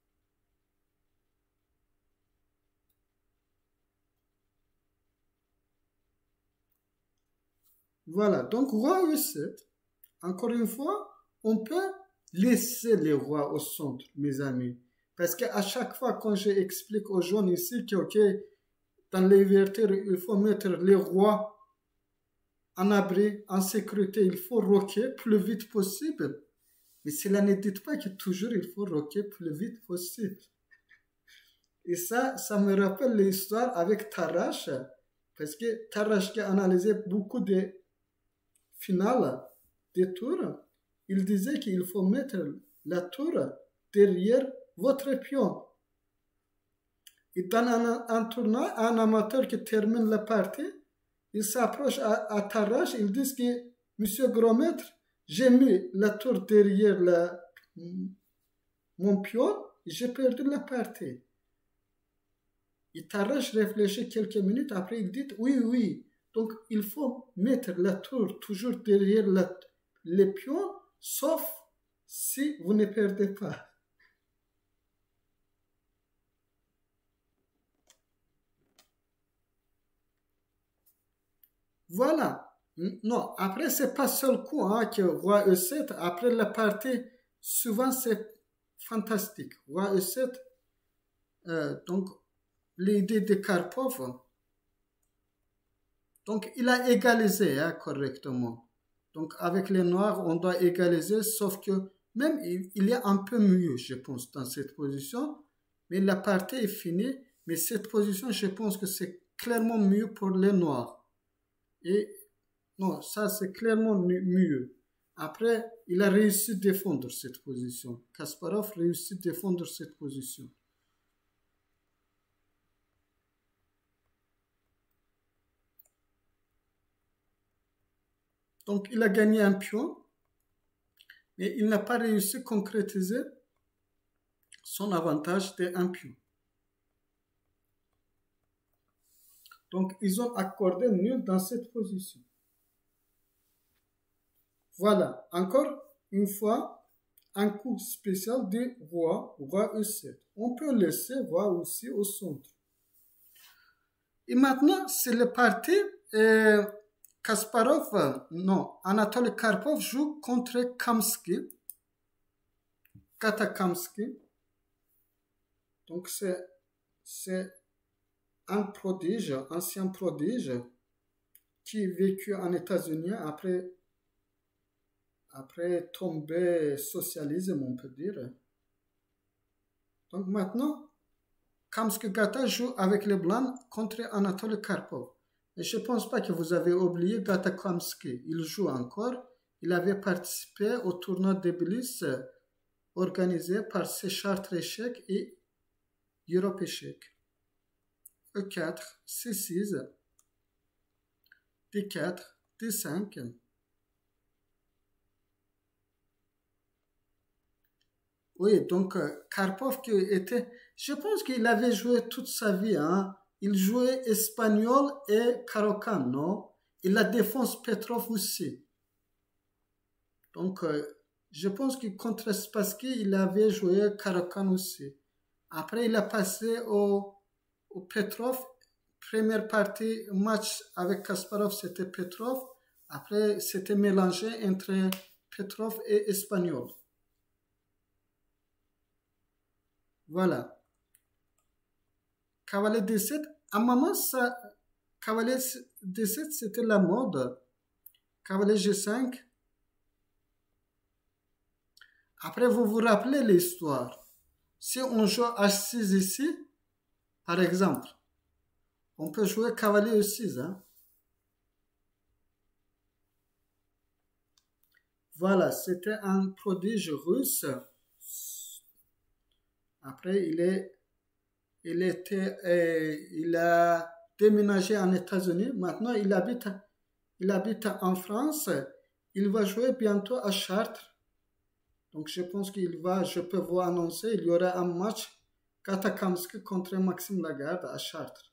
Voilà. Donc, roi E7. Encore une fois, on peut laisser les rois au centre, mes amis. Parce qu'à chaque fois, quand j'explique aux jeunes ici que, ok, dans l'inverteur, il faut mettre les rois en abri, en sécurité, il faut roquer plus vite possible. Mais cela ne dit pas que toujours il faut roquer plus vite possible. Et ça me rappelle l'histoire avec Tarrasch, parce que Tarrasch qui a analysé beaucoup de finales des tours, il disait qu'il faut mettre la tour derrière votre pion. Et dans un tournoi, un amateur qui termine la partie, il s'approche à Tarrasch, il dit que Monsieur Grosmaître, j'ai mis la tour derrière mon pion et j'ai perdu la partie. Et Tarrasch réfléchit quelques minutes, après il dit oui, Donc, il faut mettre la tour toujours derrière les pions, sauf si vous ne perdez pas. Voilà. Non, après, c'est pas seul coup hein, que roi E7. Après la partie, souvent c'est fantastique. Roi E7, donc l'idée de Karpov. Donc, il a égalisé hein, correctement. Donc, avec les noirs, on doit égaliser, sauf que même il y a un peu mieux, je pense, dans cette position. Mais la partie est finie. Mais cette position, je pense que c'est clairement mieux pour les noirs. Et non, ça c'est clairement mieux. Après, il a réussi à défendre cette position. Kasparov réussit à défendre cette position. Donc, il a gagné un pion, mais il n'a pas réussi à concrétiser son avantage d'un pion. Donc, ils ont accordé nul dans cette position. Voilà, encore une fois, un coup spécial de roi E7. On peut laisser roi aussi au centre. Et maintenant, c'est le parti Kasparov, non, Anatoly Karpov joue contre Kamsky, Kata Kamsky. Donc, c'est un prodige, ancien prodige, qui vécut en États-Unis après tomber socialisme, on peut dire. Donc maintenant, Kamsky Gata joue avec les Blancs contre Anatoly Karpov. Et je ne pense pas que vous avez oublié Gata Kamsky. Il joue encore. Il avait participé au tournoi de Tbilissi organisé par Chartres Échecs et Europe Échecs. E4, C6, D4, D5. Oui, donc Karpov qui était, je pense qu'il avait joué toute sa vie, hein. Il jouait espagnol et Caro-Kann, non? Et la défense Petrov aussi. Donc, je pense que contre Spassky, il avait joué Caro-Kann aussi. Après, il a passé au Petrov. Première partie, match avec Kasparov, c'était Petrov. Après, c'était mélangé entre Petrov et espagnol. Voilà. Cavalier D7. À un moment, cavalier D7, c'était la mode. Cavalier G5. Après, vous vous rappelez l'histoire. Si on joue H6 ici, par exemple, on peut jouer cavalier E6. Hein? Voilà, c'était un prodige russe. Après, il a déménagé en États-Unis. Maintenant, il habite en France. Il va jouer bientôt à Chartres. Donc, je pense je peux vous annoncer, il y aura un match Kata Kamsky contre Maxime Lagarde à Chartres.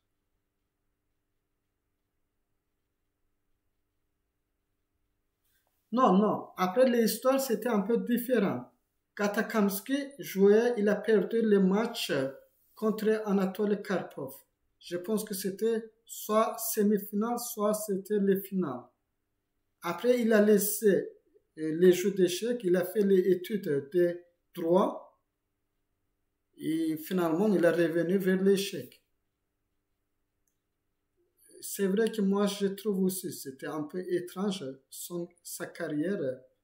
Non. Après l'histoire, c'était un peu différent. Kata Kamsky jouait, il a perdu le match contre Anatoly Karpov. Je pense que c'était soit semi-finale, soit c'était les finales. Après, il a laissé les jeux d'échecs, il a fait les études de droit et finalement, il est revenu vers l'échec. C'est vrai que moi, je trouve aussi, c'était un peu étrange, sa carrière.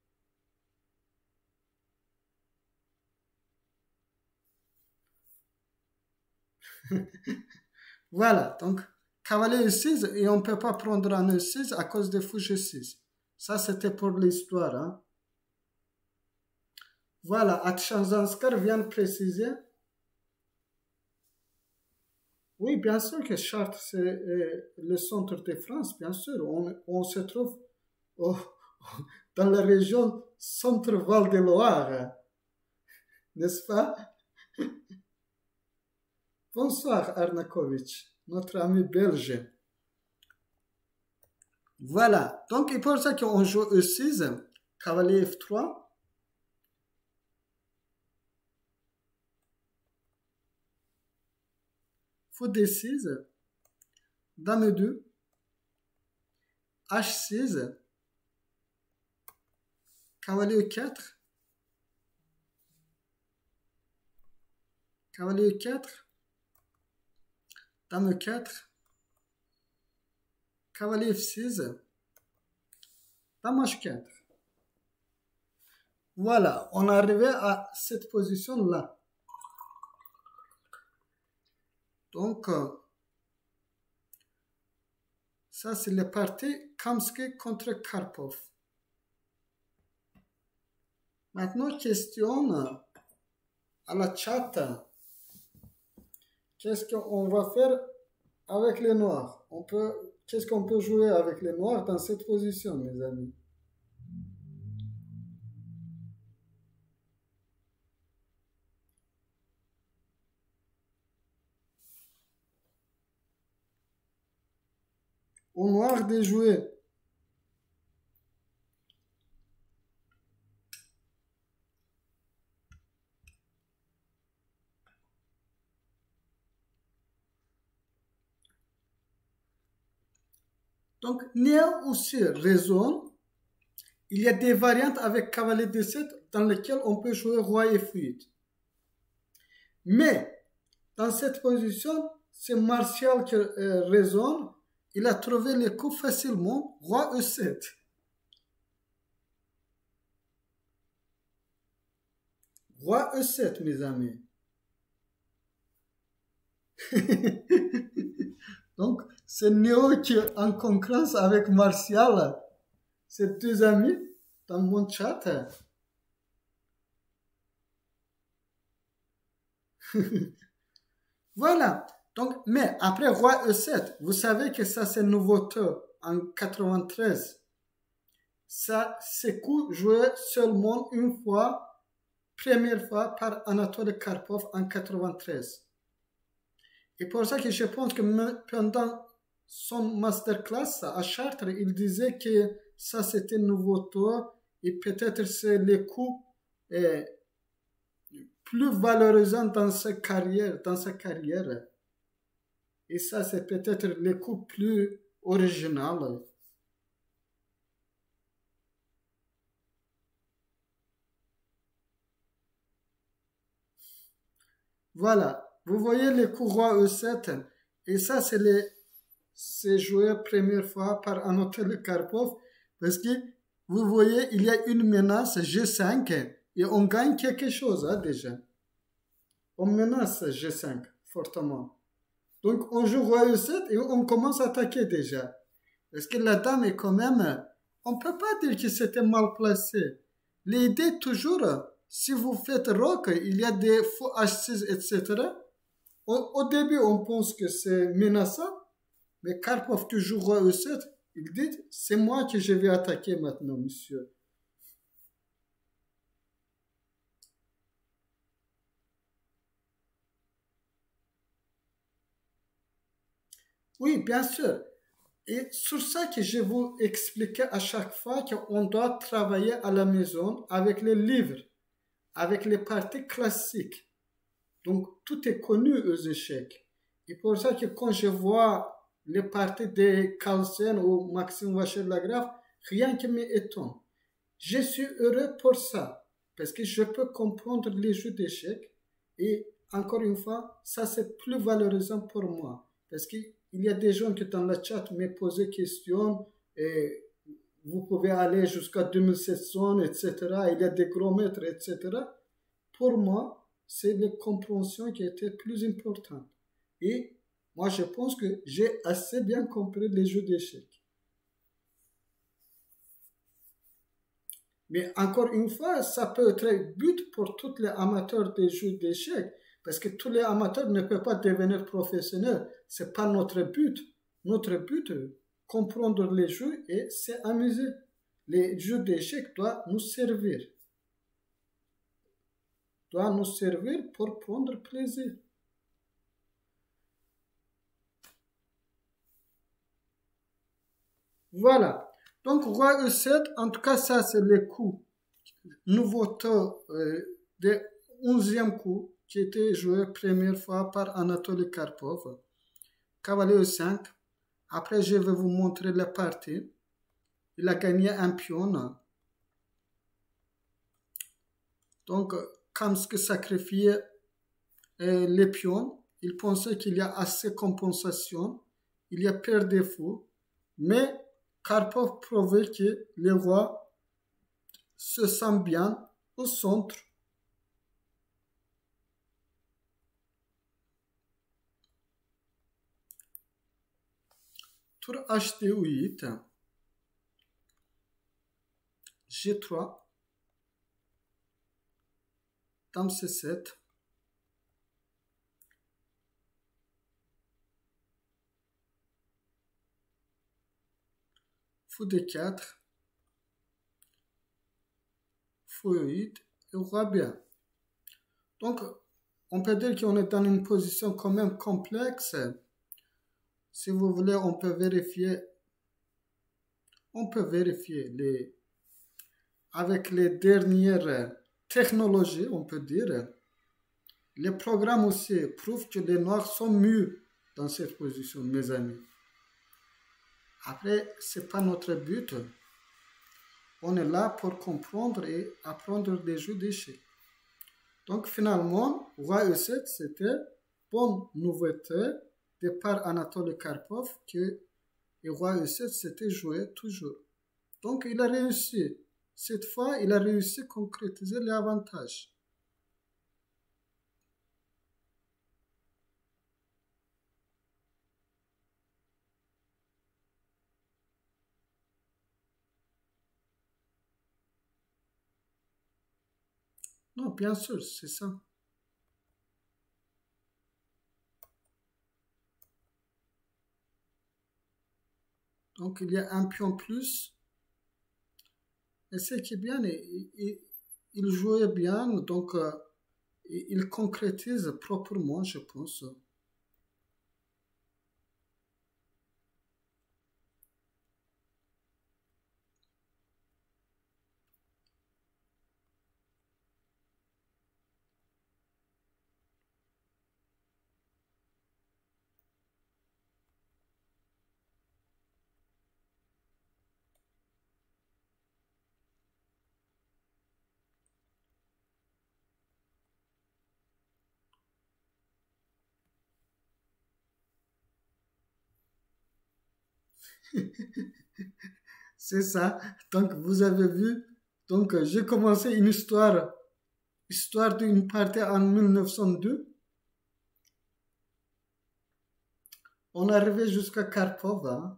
Voilà, donc cavalier E6 et on ne peut pas prendre un E6 à cause de fou G6. Ça, c'était pour l'histoire. Hein. Voilà, Atchanzanskar vient de préciser. Oui, bien sûr que Chartres, c'est le centre de France, bien sûr. On se trouve dans la région Centre-Val de Loire, n'est-ce pas? Bonsoir Arnakovic, notre ami belge. Voilà. Donc, c'est pour ça qu'on joue E6, cavalier F3. Fou D6, dame 2, H6, cavalier E4, cavalier E4, dame E4, cavalier F6, dame H4. Voilà, on est arrivé à cette position-là. Donc, ça c'est le parti Kamsky contre Karpov. Maintenant, question à la chat. Qu'est-ce qu'on va faire avec les noirs? Qu'est-ce qu'on peut jouer avec les noirs dans cette position, mes amis? Au noir de jouer. Donc, Néa aussi raisonne. Il y a des variantes avec cavalier D7 dans lesquelles on peut jouer roi F8. Mais, dans cette position, c'est Martial qui raisonne. Il a trouvé les coups facilement, roi E7. Roi E7, mes amis. Donc, c'est Néo qui est en concurrence avec Martial. C'est deux amis dans mon chat. Voilà. Donc, mais après roi E7, vous savez que ça c'est nouveauté en 93. Ça, ces coups joués seulement une fois, première fois par Anatoly Karpov en 93. Et pour ça que je pense que pendant son masterclass à Chartres, il disait que ça c'était nouveauté et peut-être c'est les coups plus valorisants dans sa carrière. Et ça, c'est peut-être le coup plus original. Voilà. Vous voyez le coup roi E7. Et ça, c'est joué première fois par Anatoly Karpov. Parce que, vous voyez, il y a une menace G5. Et on gagne quelque chose, hein, déjà. On menace G5 fortement. Donc, on joue roi E7 et on commence à attaquer déjà. Parce que la dame est quand même... On ne peut pas dire que c'était mal placé. L'idée, toujours, si vous faites roc, il y a des faux H6, etc. Au début, on pense que c'est menaçant. Mais Karpov qui joue roi E7, il dit, c'est moi que je vais attaquer maintenant, monsieur. Oui, bien sûr. Et sur ça que je vous expliquais à chaque fois qu'on doit travailler à la maison avec les livres, avec les parties classiques. Donc, tout est connu aux échecs. Et pour ça que quand je vois les parties de Carlsen ou Maxime Vacher-Lagrave, rien qui m'étonne. Je suis heureux pour ça, parce que je peux comprendre les jeux d'échecs. Et encore une fois, ça c'est plus valorisant pour moi. Parce qu'il y a des gens qui dans le chat me posent des questions et vous pouvez aller jusqu'à 2700, etc. Il y a des gros maîtres, etc. Pour moi, c'est la compréhension qui était plus importante. Et moi, je pense que j'ai assez bien compris les jeux d'échecs. Mais encore une fois, ça peut être un but pour tous les amateurs des jeux d'échecs. Parce que tous les amateurs ne peuvent pas devenir professionnels. Ce n'est pas notre but. Notre but, comprendre les jeux et s'amuser. Les jeux d'échecs doivent nous servir. Doivent nous servir pour prendre plaisir. Voilà. Donc, roi E7, en tout cas, ça, c'est le coup nouveauté de 11e coup qui était joué première fois par Anatoly Karpov. Cavalier E5. Après, je vais vous montrer la partie. Il a gagné un pion. Donc, Kamsky sacrifiait les pions. Il pensait qu'il y a assez de compensation. Il y a paire de fous. Mais Karpov prouvait que le roi se sent bien au centre. Tour HDU8. G3. Dame C7. Fou D4. Fou E8 et roi B1. Donc, on peut dire qu'on est dans une position quand même complexe. Si vous voulez, on peut vérifier avec les dernières technologies, on peut dire. Les programmes aussi prouvent que les noirs sont mieux dans cette position, mes amis. Après, ce n'est pas notre but. On est là pour comprendre et apprendre des jeux d'échecs. Donc finalement, roi E7, c'était bonne nouveauté de par Anatoly Karpov que le roi E7 s'était joué toujours. Donc il a réussi. Cette fois, il a réussi à concrétiser les avantages. Non, bien sûr, c'est ça. Donc, il y a un pion plus. Et ce qui est bien, il jouait bien, donc il concrétise proprement, je pense. C'est ça. Donc, vous avez vu. Donc, j'ai commencé une histoire d'une partie en 1902. On est arrivé jusqu'à Karpov. Hein.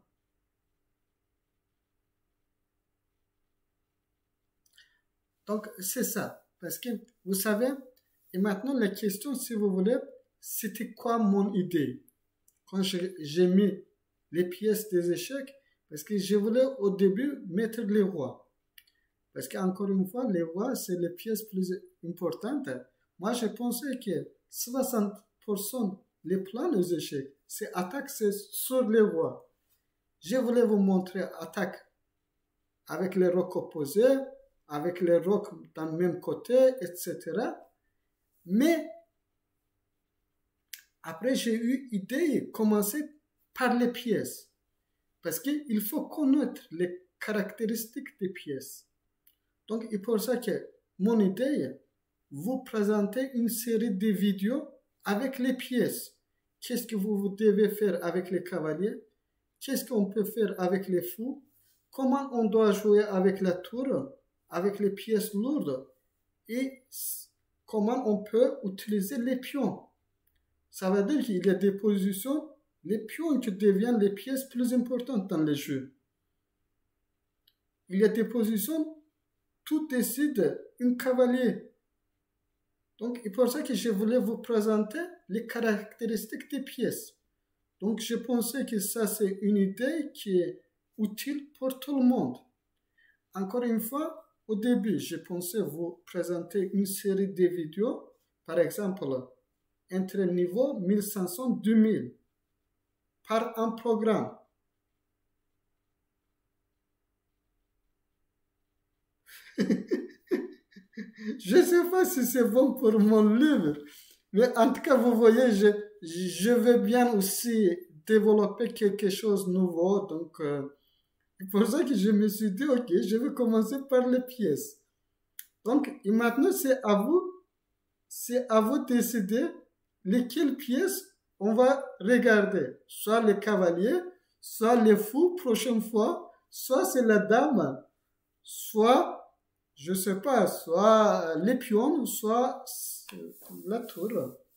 Donc, c'est ça. Parce que, vous savez, et maintenant, la question, si vous voulez, c'était quoi mon idée? Quand j'ai mis les pièces des échecs, parce que je voulais au début mettre les rois. Parce qu'encore une fois, les rois, c'est les pièces plus importantes. Moi, je pensais que 60% les plans aux échecs, c'est attaque sur les rois. Je voulais vous montrer attaque avec les rocs opposés, avec les rocs dans le même côté, etc. Mais après, j'ai eu idée de commencer par les pièces. Parce qu'il faut connaître les caractéristiques des pièces. Donc, c'est pour ça que mon idée, vous présenter une série de vidéos avec les pièces. Qu'est-ce que vous devez faire avec les cavaliers? Qu'est-ce qu'on peut faire avec les fous? Comment on doit jouer avec la tour, avec les pièces lourdes? Et comment on peut utiliser les pions? Ça veut dire qu'il y a des positions, les pions qui deviennent les pièces plus importantes dans les jeux. Il y a des positions, tout décide un cavalier. Donc, c'est pour ça que je voulais vous présenter les caractéristiques des pièces. Donc, je pensais que ça, c'est une idée qui est utile pour tout le monde. Encore une fois, au début, je pensais vous présenter une série de vidéos, par exemple, entre niveau 1500 2000 par un programme. Je ne sais pas si c'est bon pour mon livre, mais en tout cas, vous voyez, je veux bien aussi développer quelque chose de nouveau. Donc, c'est pour ça que je me suis dit, ok, je vais commencer par les pièces. Donc, et maintenant, c'est à vous de décider lesquelles pièces on va regarder. Soit les cavaliers, soit les fous, prochaine fois, soit c'est la dame, soit, je sais pas, soit les pions, soit la tour.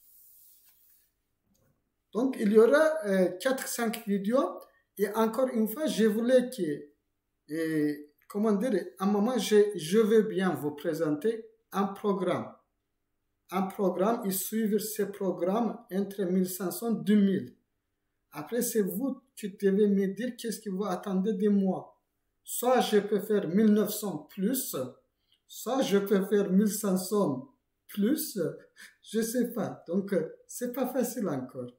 Donc, il y aura 4-5 vidéos. Et encore une fois, je voulais que, comment dire, à un moment, je veux bien vous présenter un programme. Un programme et suivre ce programme entre 1500 et 2000. Après, c'est vous qui devez me dire qu'est-ce que vous attendez de moi. Soit je peux faire 1900 plus, soit je peux faire 1500 plus, je sais pas. Donc, c'est pas facile encore.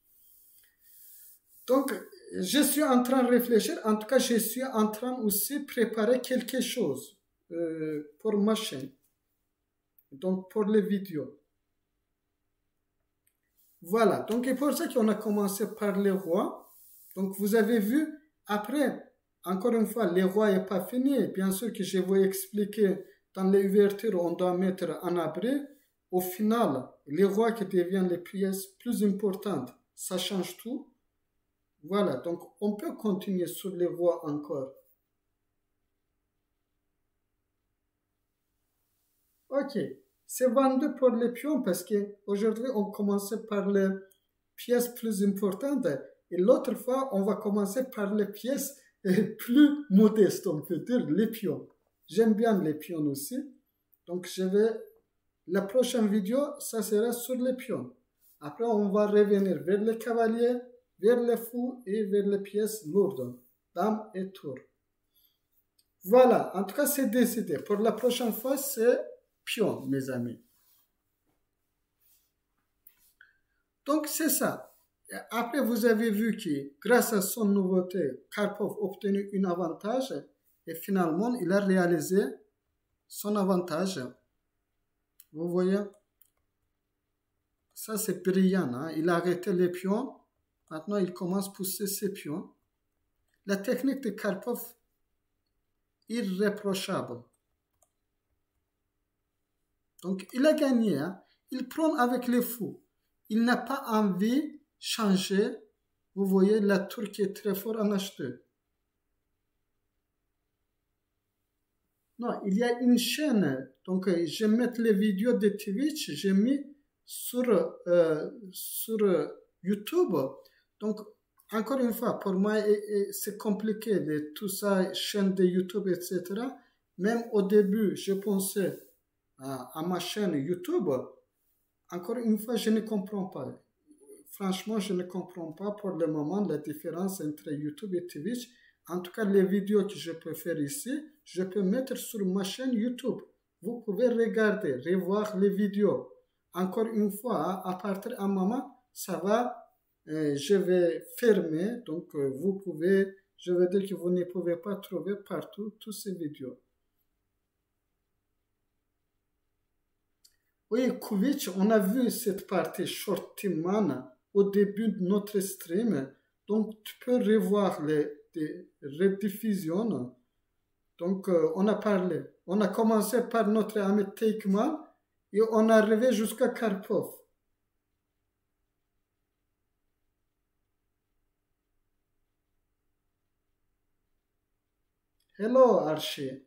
Donc, je suis en train de réfléchir. En tout cas, je suis en train aussi de préparer quelque chose pour ma chaîne. Donc, pour les vidéos. Voilà. Donc, c'est pour ça qu'on a commencé par les rois. Donc, vous avez vu, après, encore une fois, les rois n'est pas fini. Bien sûr que je vais expliquer dans les ouvertures, on doit mettre un abri. Au final, les rois qui deviennent les pièces plus importantes, ça change tout. Voilà, donc on peut continuer sur les rois encore. Ok, c'est 22 pour les pions parce qu'aujourd'hui on commençait par les pièces plus importantes et l'autre fois on va commencer par les pièces plus modestes, on peut dire, les pions. J'aime bien les pions aussi, donc la prochaine vidéo, ça sera sur les pions. Après on va revenir vers les cavaliers, vers les fous et vers les pièces lourdes, dames et tours. Voilà, en tout cas c'est décidé. Pour la prochaine fois, c'est pion, mes amis. Donc c'est ça. Après, vous avez vu que grâce à son nouveauté, Karpov a obtenu un avantage et finalement, il a réalisé son avantage. Vous voyez? Ça, c'est brillant. Hein? Il a arrêté les pions. Maintenant, il commence à pousser ses pions. La technique de Karpov, irréprochable. Donc, il a gagné. Hein? Il prend avec les fous. Il n'a pas envie de changer. Vous voyez la tour qui est très fort en H2. Non, il y a une chaîne. Donc, je vais mettre les vidéos de Twitch. J'ai mis sur YouTube. Donc, encore une fois, pour moi, c'est compliqué, tout ça, chaîne de YouTube, etc. Même au début, je pensais à ma chaîne YouTube. Encore une fois, je ne comprends pas. Franchement, je ne comprends pas pour le moment la différence entre YouTube et Twitch. En tout cas, les vidéos que je peux faire ici, je peux mettre sur ma chaîne YouTube. Vous pouvez regarder, revoir les vidéos. Encore une fois, à partir d'un moment, ça va. Je vais fermer, donc je veux dire que vous ne pouvez pas trouver partout toutes ces vidéos. Oui, Kovic, on a vu cette partie Short Team Man au début de notre stream, donc tu peux revoir les rediffusions. Donc on a commencé par notre ami Takeman et on est arrivé jusqu'à Karpov. Hello Archie.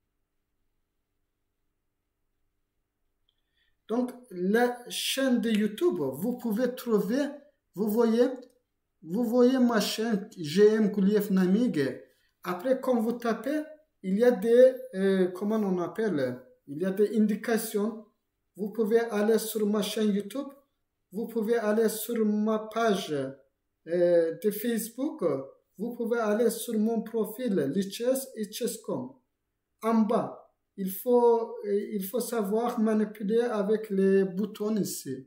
Donc la chaîne de YouTube, vous pouvez trouver, vous voyez ma chaîne GM Goulief Namig. Après quand vous tapez, il y a des, comment on appelle, il y a des indications. Vous pouvez aller sur ma chaîne YouTube, vous pouvez aller sur ma page de Facebook. Vous pouvez aller sur mon profil Lichess et Chess.com. En bas, il faut savoir manipuler avec les boutons ici.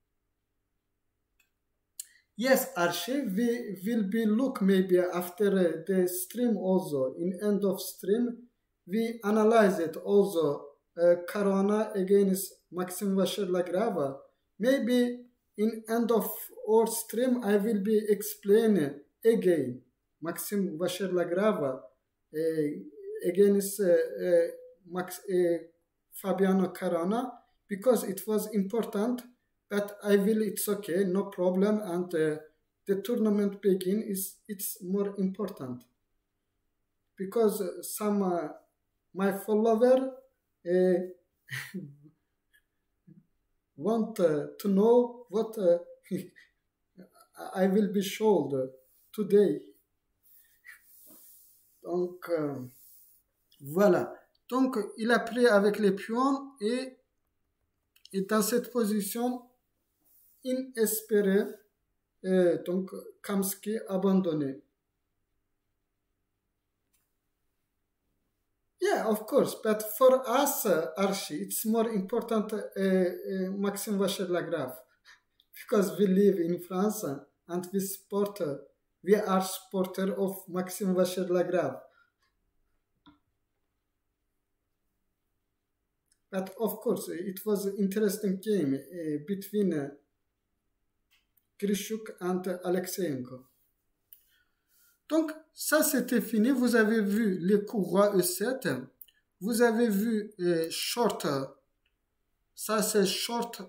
Yes, Archie, we will be look maybe after the stream also. In end of stream, we analyze it also, Corona against Maxime Vacher-Lagrave. Maybe in end of our stream, I will be explaining again Maxime Vacher-Lagrave against Fabiano Caruana, because it was important, but I will, it's okay, no problem, and the tournament begin it's more important, because some my follower want to know what I will be showed today. Donc voilà. Donc il a pris avec les pions et dans cette position inespérée, donc Kamsky abandonné. Yeah, of course, but for us, Archie, it's more important Maxime Vacher-Lagrave, because we live in France and we are supporter of Maxime Vacher-Lagrave. But of course, it was an interesting game between Grishuk and Alexeyenko. Donc, ça c'était fini. Vous avez vu les coups roi E7. Vous avez vu short. Ça c'est short.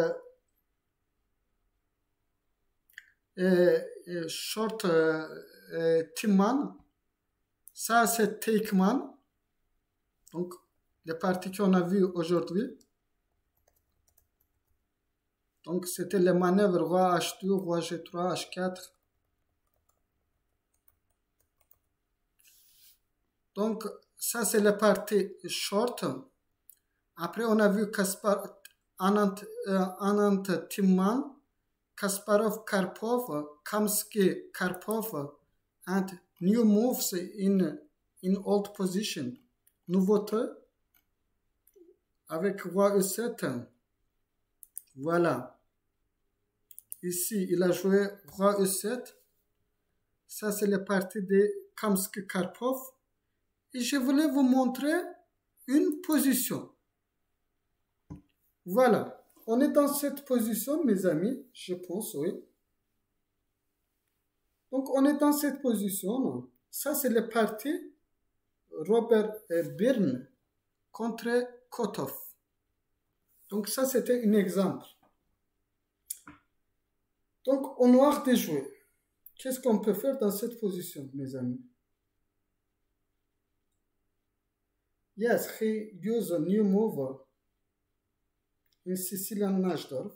Short Timman. Ça c'est Takeman. Donc, les parties qu'on a vues aujourd'hui. Donc, c'était les manœuvres roi H2, roi G3, H4. Donc, ça, c'est la partie short. Après, on a vu Anant Timman, Kasparov, Karpov, Kamsky, Karpov, and new moves in old position. Nouveauté avec roi E7. Voilà. Ici, il a joué roi E7. Ça, c'est la partie de Kamsky, Karpov. Et je voulais vous montrer une position. Voilà. On est dans cette position, mes amis. Je pense, oui. Donc, on est dans cette position. Ça, c'est la partie Robert Byrne contre Kotov. Donc, ça, c'était un exemple. Donc, au noir de jouer. Qu'est-ce qu'on peut faire dans cette position, mes amis? Yes, he used a new move in Sicilian Najdorf.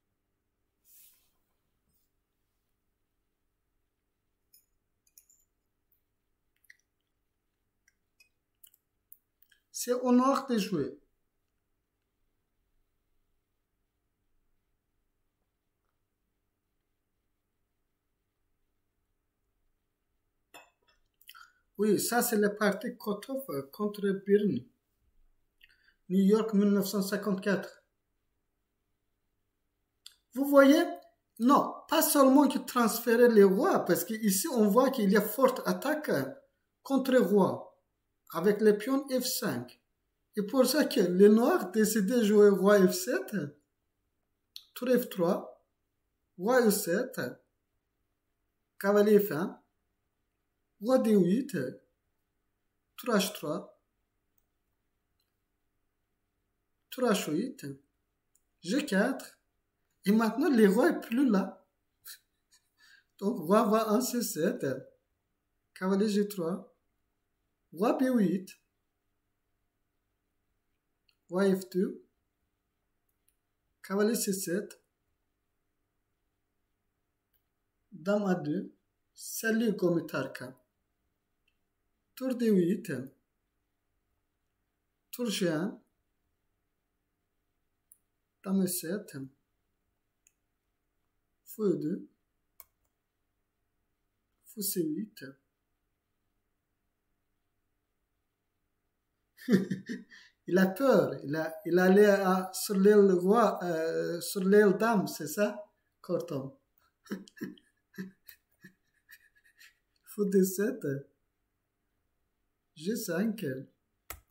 C'est au noir de jouer. Oui, ça c'est la partie Kotov contre Byrne. New York 1954. Vous voyez? Non, pas seulement que transférer les rois, parce qu'ici on voit qu'il y a forte attaque contre roi, avec les pions F5. Et pour ça que les noirs décidaient de jouer roi F7, tour F3, roi E7, cavalier F1, roi D8, tour H3, tour H8, G4, et maintenant les rois n'est plus là. Donc roi va en C7, cavalier G3, roi B8, roi F2, cavalier C7, dame A2, salut Gomitarka, tour D8, tour G1, dame E7, fou E2, fou C8. Il a peur, il allait sur l'aile roi, sur l'aile dame, c'est ça, Corton? Fou D7, G5,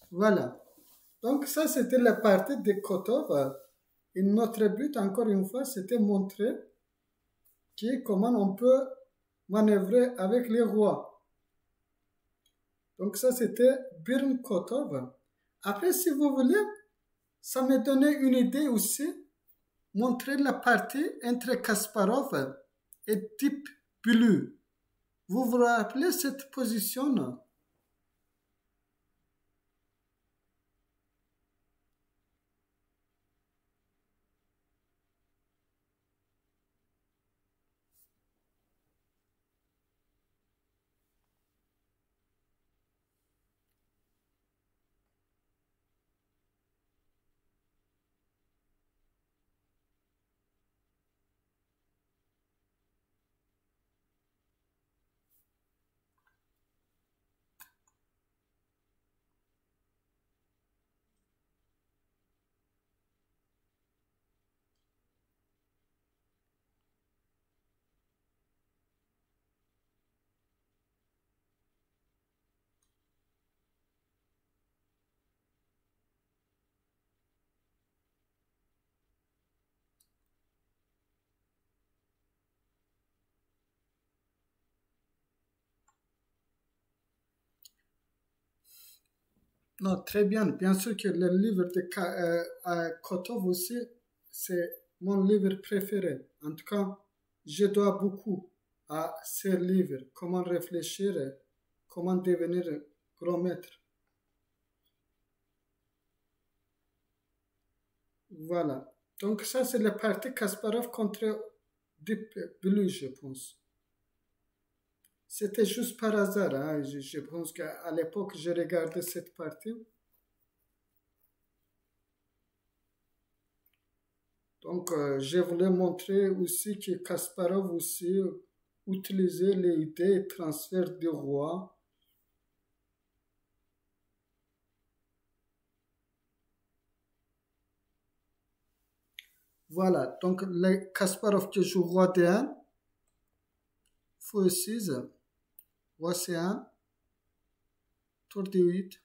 Voilà. Donc ça, c'était la partie des Kotov. Et notre but, encore une fois, c'était montrer comment on peut manœuvrer avec les rois. Donc ça, c'était Birn Kotov. Après, si vous voulez, ça m'a donné une idée aussi, montrer la partie entre Kasparov et Type Bulu. Vous vous rappelez cette position? Non, très bien. Bien sûr que le livre de Kotov aussi, c'est mon livre préféré. En tout cas, je dois beaucoup à ce livre. Comment réfléchir, comment devenir grand maître. Voilà. Donc ça, c'est la partie Kasparov contre Deep Blue, je pense. C'était juste par hasard. Hein. Je pense qu'à l'époque, j'ai regardé cette partie. Donc, je voulais montrer aussi que Kasparov aussi utilisait les idées et transfert du roi. Voilà, donc le Kasparov qui joue roi D1, fou E6, roi C1, tour D8.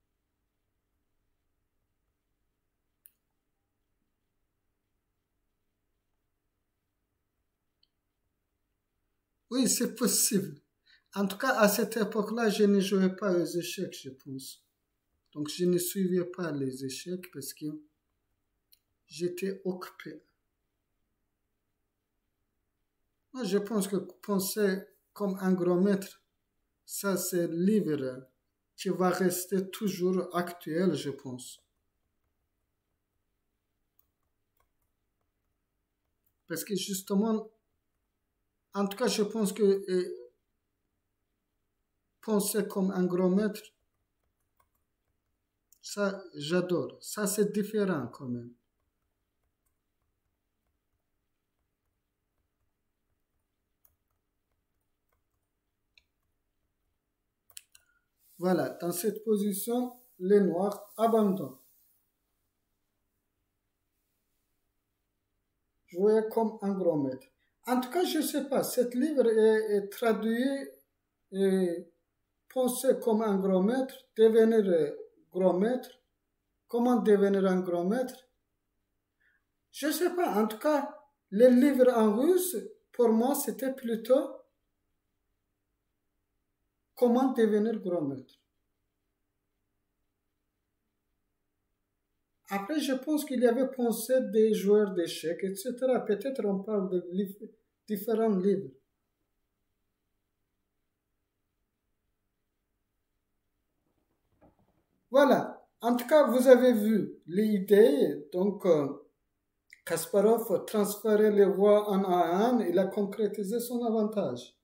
Oui, c'est possible. En tout cas, à cette époque-là, je ne jouais pas aux échecs, je pense. Donc, je ne suivais pas les échecs parce que j'étais occupé. Moi, je pense que penser comme un grand maître, ça, c'est le livre qui va rester toujours actuel, je pense. Parce que justement, en tout cas, je pense que penser comme un grand maître, ça, j'adore. Ça, c'est différent quand même. Voilà, dans cette position, les noirs abandonnent. Jouer comme un grand maître. En tout cas, je ne sais pas, cet livre est traduit et penser comme un grand maître, devenir grand maître. Comment devenir un grand maître? Je ne sais pas, en tout cas, les livres en russe, pour moi, c'était plutôt comment devenir grand maître. Après, je pense qu'il y avait pensé des joueurs d'échecs, etc. Peut-être on parle de différents livres. Voilà. En tout cas, vous avez vu l'idée. Donc, Kasparov transférait les rois en A1, il a concrétisé son avantage.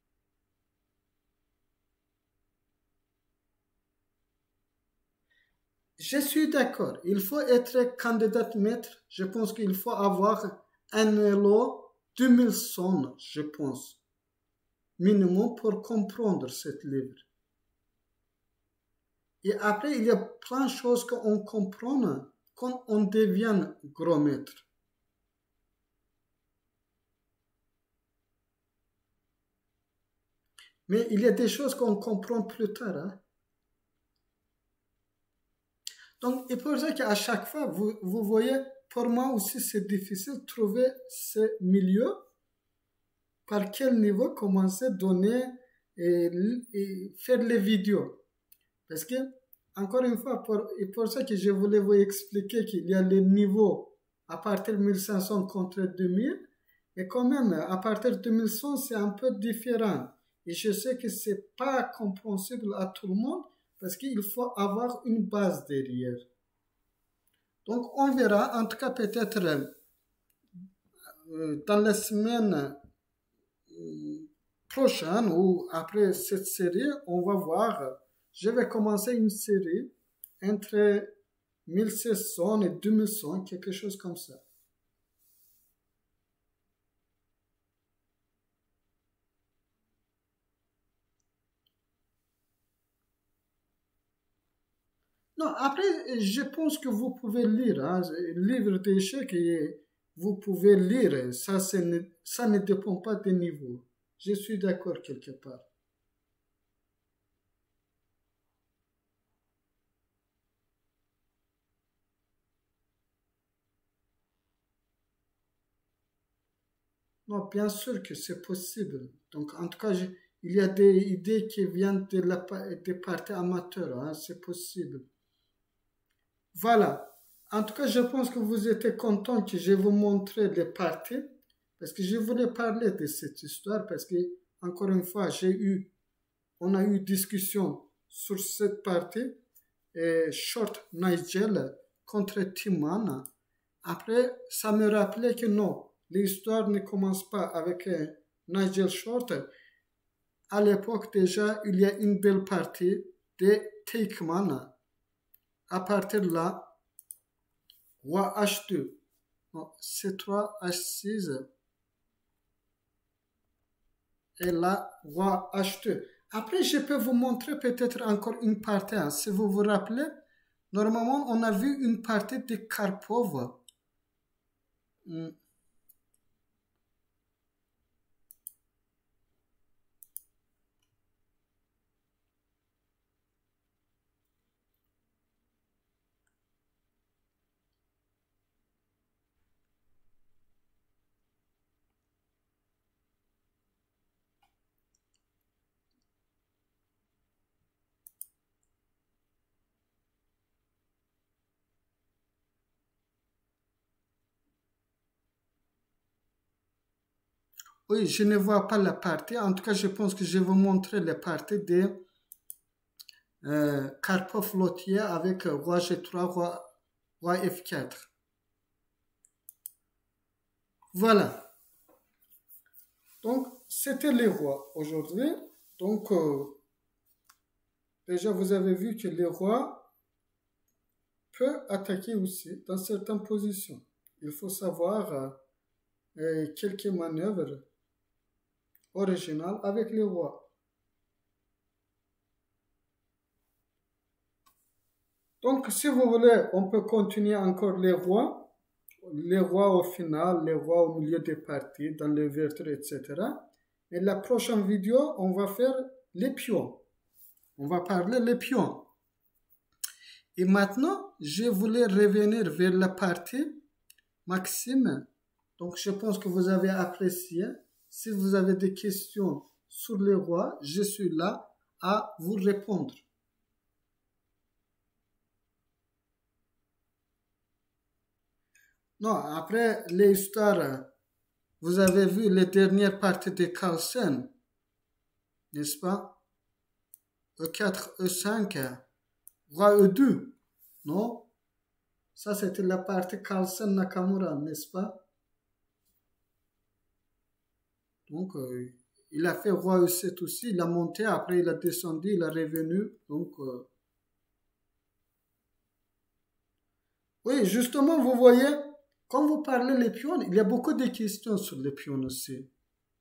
Je suis d'accord. Il faut être candidat maître. Je pense qu'il faut avoir un élo 2000 sonnes, je pense, minimum pour comprendre ce livre. Et après, il y a plein de choses qu'on comprend quand on devient grand maître. Mais il y a des choses qu'on comprend plus tard. Hein? Donc, et pour ça qu'à chaque fois, vous voyez, pour moi aussi, c'est difficile de trouver ce milieu, par quel niveau commencer à donner et faire les vidéos. Parce que, encore une fois, et pour ça que je voulais vous expliquer qu'il y a les niveaux à partir de 1500 contre 2000, et quand même, à partir de 2100, c'est un peu différent. Et je sais que c'est pas compréhensible à tout le monde, parce qu'il faut avoir une base derrière. Donc, on verra, en tout cas, peut-être dans la semaine prochaine ou après cette série, on va voir. Je vais commencer une série entre 1600 et 2100, quelque chose comme ça. Non, après, je pense que vous pouvez lire, hein, livre d'échecs et vous pouvez lire. Ça ne dépend pas des niveaux. Je suis d'accord quelque part. Non, bien sûr que c'est possible. Donc, en tout cas, il y a des idées qui viennent des parties amateurs, hein, c'est possible. Voilà. En tout cas, je pense que vous êtes content que je vous montre les parties, parce que je voulais parler de cette histoire, parce que, encore une fois, on a eu discussion sur cette partie, et Short Nigel contre Timman. Après, ça me rappelait que non, l'histoire ne commence pas avec Nigel Short. À l'époque, déjà, il y a une belle partie de Teichmann. À partir de là, roi H2, C3, H6, et là, roi H2. Après, je peux vous montrer peut-être encore une partie. Hein. Si vous vous rappelez, normalement, on a vu une partie de Karpov. Oui, je ne vois pas la partie. En tout cas, je pense que je vais vous montrer la partie de Karpov-Lotier avec roi G3, roi F4. Voilà. Donc, c'était les rois aujourd'hui. Donc, déjà, vous avez vu que les rois peuvent attaquer aussi dans certaines positions. Il faut savoir quelques manœuvres originales avec les rois. Donc, si vous voulez, on peut continuer encore les rois. Les rois au final, les rois au milieu des parties, dans l'ouverture, etc. Et la prochaine vidéo, on va faire les pions. On va parler les pions. Et maintenant, je voulais revenir vers la partie Maxime. Donc, je pense que vous avez apprécié. Si vous avez des questions sur les rois, je suis là à vous répondre. Non, après les histoires, vous avez vu les dernières parties de Carlsen, n'est-ce pas? E4, E5, roi E2, non? Ça, c'était la partie Carlsen-Nakamura, n'est-ce pas? Donc, il a fait roi E7 aussi, il a monté, après il a descendu, il a revenu. Donc, oui, justement, vous voyez, quand vous parlez les pions, il y a beaucoup de questions sur les pions aussi.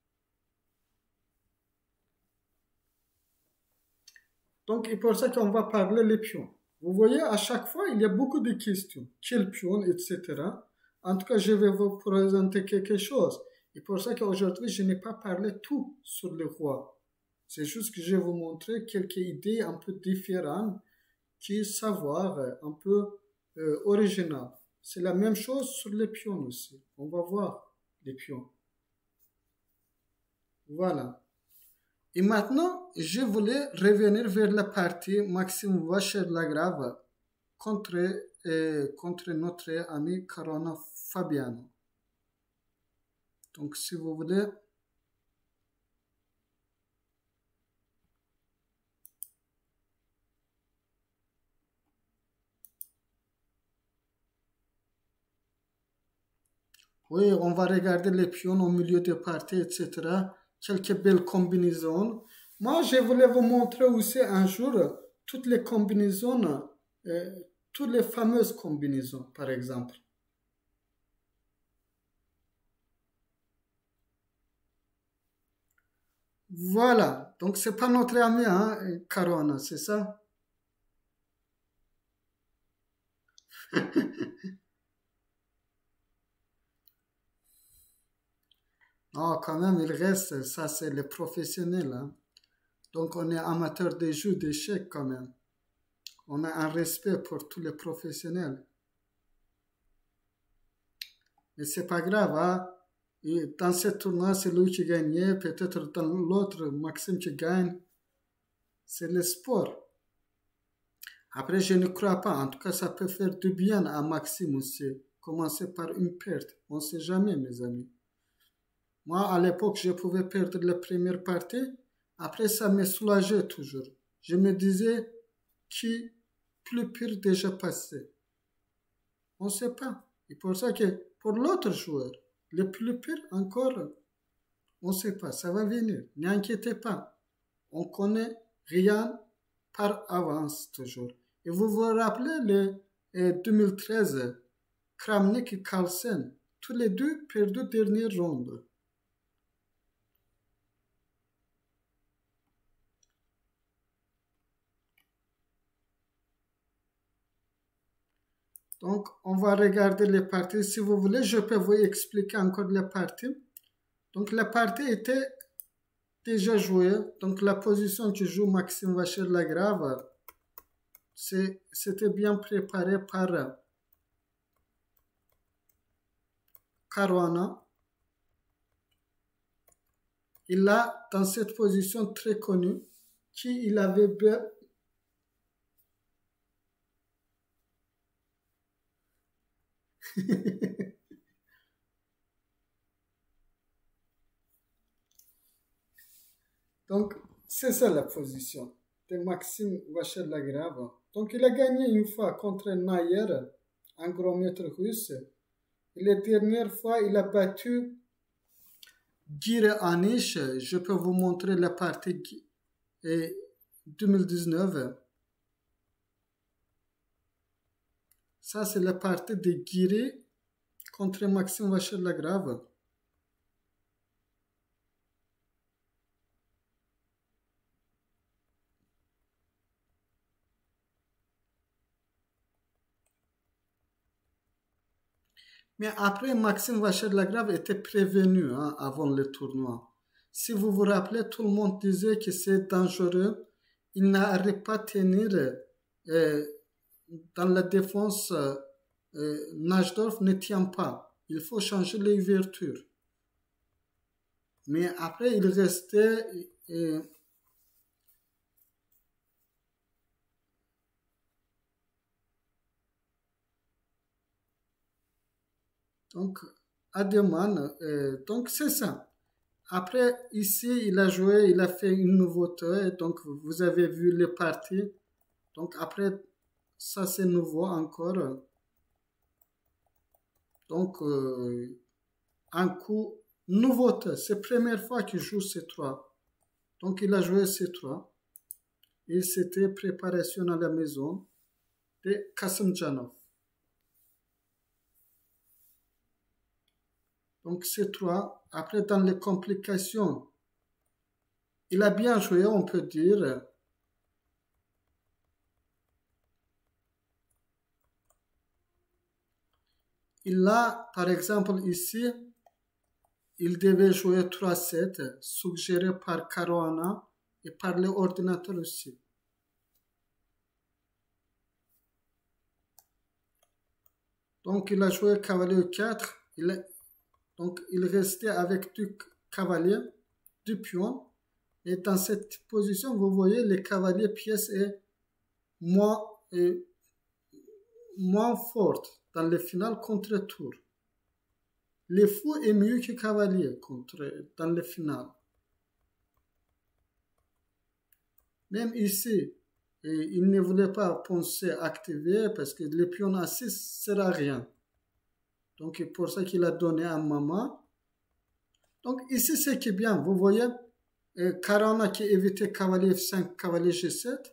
Donc, c'est pour ça qu'on va parler les pions. Vous voyez, à chaque fois, il y a beaucoup de questions. Quel pion, etc. En tout cas, je vais vous présenter quelque chose. Et pour ça qu'aujourd'hui, je n'ai pas parlé tout sur le roi. C'est juste que je vais vous montrer quelques idées un peu différentes qui est savoir un peu original. C'est la même chose sur les pions aussi. On va voir les pions. Voilà. Et maintenant, je voulais revenir vers la partie Maxime Vacher-Lagrave contre notre ami Caruana Fabiano. Donc, si vous voulez... Oui, on va regarder les pions au milieu des parties, etc. Quelques belles combinaisons. Moi, je voulais vous montrer aussi un jour toutes les combinaisons, toutes les fameuses combinaisons, par exemple. Voilà, donc c'est pas notre ami, hein, Caruana, c'est ça? Non, quand même, il reste, ça c'est les professionnels, hein. Donc on est amateur des jeux d'échecs quand même. On a un respect pour tous les professionnels. Mais c'est pas grave, hein. Et dans ce tournoi, c'est lui qui gagnait, peut-être dans l'autre, Maxime qui gagne. C'est le sport. Après, je ne crois pas. En tout cas, ça peut faire du bien à Maxime aussi. Commencer par une perte. On ne sait jamais, mes amis. Moi, à l'époque, je pouvais perdre la première partie. Après, ça me soulageait toujours. Je me disais, qui plus pire déjà passé. On ne sait pas. Et pour ça que, pour l'autre joueur, le plus pire encore, on ne sait pas. Ça va venir. N'inquiétez pas. On connaît rien par avance toujours. Et vous vous rappelez le 2013, Kramnik et Carlsen, tous les deux perdu dernière ronde. Donc, on va regarder les parties. Si vous voulez, je peux vous expliquer encore les parties. Donc, la partie était déjà jouée. Donc, la position que joue Maxime Vacher-Lagrave, c'était bien préparé par Caruana. Il a dans cette position très connue qui il avait bien Donc, c'est ça la position de Maxime Vacher-Lagrave. Donc, il a gagné une fois contre Nayer, un gros maître russe. Et la dernière fois, il a battu Gire Anish. Je peux vous montrer la partie 2019. Ça, c'est la partie de Gire contre Maxime Vacher-Lagrave. Mais après, Maxime Vacher-Lagrave était prévenu avant le tournoi. Si vous vous rappelez, tout le monde disait que c'est dangereux. Il n'arrive pas à tenir dans la défense. Najdorf ne tient pas. Il faut changer l'ouverture. Mais après, il restait... donc, Ademan, donc c'est ça. Après, ici, il a joué, il a fait une nouveauté. Donc, vous avez vu les parties. Donc, après, ça, c'est nouveau encore. Donc, un coup, nouveauté. C'est la première fois qu'il joue C3. Donc, il a joué C3. Et c'était préparation à la maison de Kasimdzhanov. Donc, C3. Après, dans les complications, il a bien joué, on peut dire. Il a, par exemple, ici, il devait jouer 3-7, suggéré par Caruana et par l'ordinateur aussi. Donc, il a joué cavalier E4. Donc, il restait avec du cavalier, du pion. Et dans cette position, vous voyez, le cavalier pièce est moins, moins forte dans le final contre tour. Le fou est mieux que cavalier dans le final. Même ici, il ne voulait pas penser activer parce que le pion A6 ne sert à rien. Donc, c'est pour ça qu'il a donné à maman. Donc, ici, c'est qui est bien. Vous voyez, Caruana qui évitait cavalier F5, cavalier G7.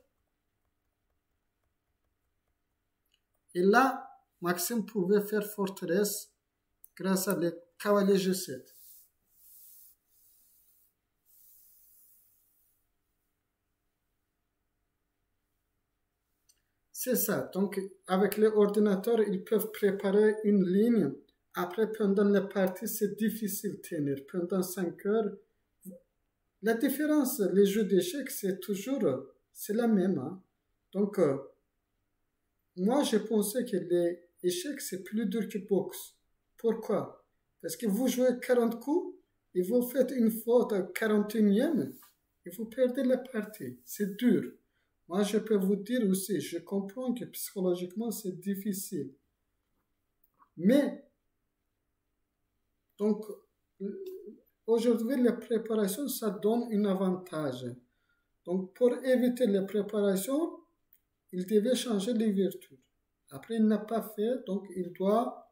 Et là, Maxime pouvait faire forteresse grâce à le cavalier G7. C'est ça. Donc, avec les ordinateurs, ils peuvent préparer une ligne. Après, pendant la partie, c'est difficile de tenir. Pendant 5 heures, la différence, les jeux d'échecs, c'est la même. Hein. Donc, moi, je pensais que les échecs, c'est plus dur que boxe. Pourquoi? Parce que vous jouez 40 coups et vous faites une faute à 41e et vous perdez la partie. C'est dur. Moi, je peux vous dire aussi, je comprends que psychologiquement, c'est difficile. Mais, donc, aujourd'hui, la préparation, ça donne un avantage. Donc, pour éviter les préparations, il devait changer les vertus. Après, il n'a pas fait, donc il doit,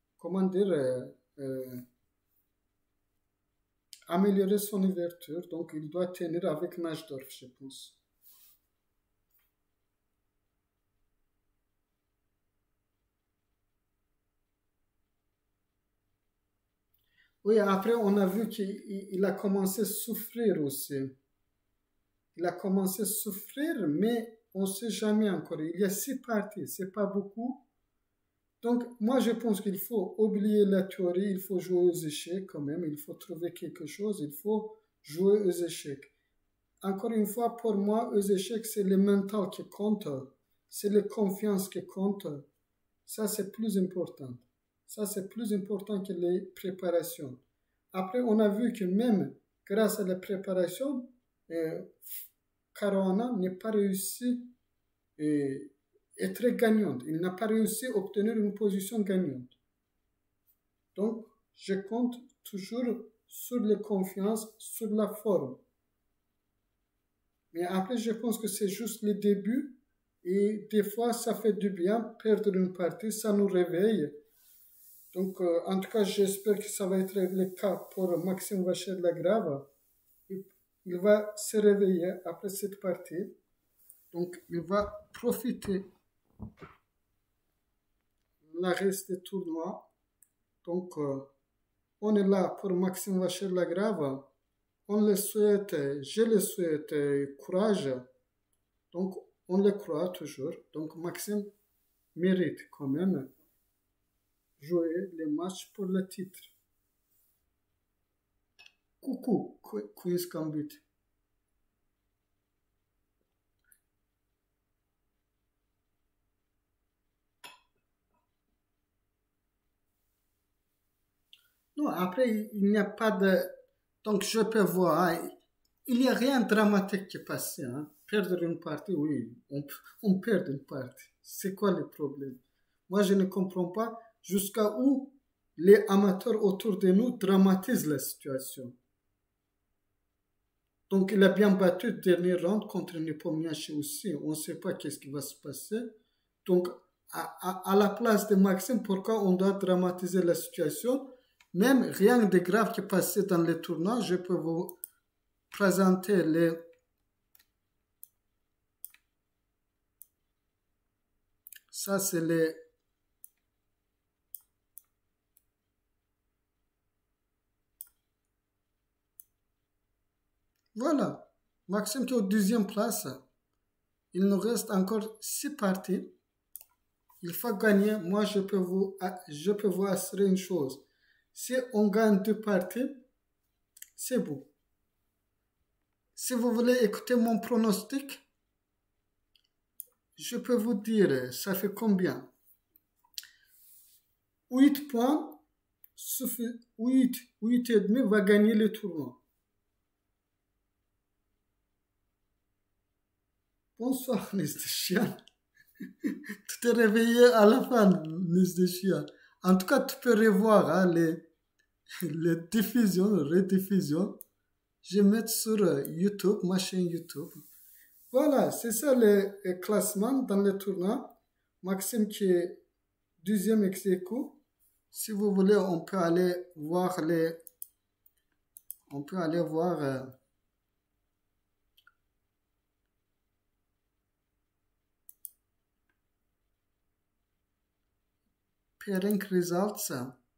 améliorer son ouverture. Donc, il doit tenir avec Najdorf, je pense. Oui, après, on a vu qu'il a commencé à souffrir aussi. Il a commencé à souffrir, mais on ne sait jamais encore. Il y a 6 parties, c'est pas beaucoup. Donc, moi, je pense qu'il faut oublier la théorie, il faut jouer aux échecs quand même, il faut trouver quelque chose, il faut jouer aux échecs. Encore une fois, pour moi, aux échecs, c'est le mental qui compte, c'est la confiance qui compte. Ça, c'est plus important. Ça, c'est plus important que les préparations. Après, on a vu que même grâce à la préparation, Caruana n'a pas réussi à être gagnante. Il n'a pas réussi à obtenir une position gagnante. Donc, je compte toujours sur la confiance, sur la forme. Mais après, je pense que c'est juste le début. Et des fois, ça fait du bien, perdre une partie, ça nous réveille. Donc, en tout cas, j'espère que ça va être le cas pour Maxime Vachier-Lagrave. Il va se réveiller après cette partie. Donc, il va profiter la reste du tournoi. Donc, on est là pour Maxime Vachier-Lagrave. On le souhaite, je le souhaite courage. Donc, on le croit toujours. Donc, Maxime mérite quand même jouer les matchs pour le titre. Coucou, Queen's Gambit. Non, après, il n'y a pas de... Donc, je peux voir, il n'y a rien de dramatique qui est passé. Hein. Perdre une partie, oui, on perd une partie. C'est quoi le problème? Moi, je ne comprends pas jusqu'à où les amateurs autour de nous dramatisent la situation. Donc, il a bien battu le dernier round contre Nepomniachtchi aussi. On ne sait pas qu'est-ce qui va se passer. Donc, à la place de Maxime, pourquoi on doit dramatiser la situation? Même rien de grave qui est passé dans le tournoi, je peux vous présenter les... Ça, c'est les... Voilà. Maxime qui est au 10e place. Il nous reste encore 6 parties. Il faut gagner. Moi, je peux vous assurer une chose. Si on gagne 2 parties, c'est beau. Si vous voulez écouter mon pronostic, je peux vous dire, ça fait combien? 8 points, 8 et demi va gagner le tournoi. Bonsoir, Nice de chien. Tu t'es réveillé à la fin, Nice de chien. En tout cas, tu peux revoir hein, les diffusions, rediffusions. Je vais mettre sur YouTube, ma chaîne YouTube. Voilà, c'est ça le classement dans le tournoi. Maxime qui est deuxième ex-aequo. Si vous voulez, on peut aller voir pairing results.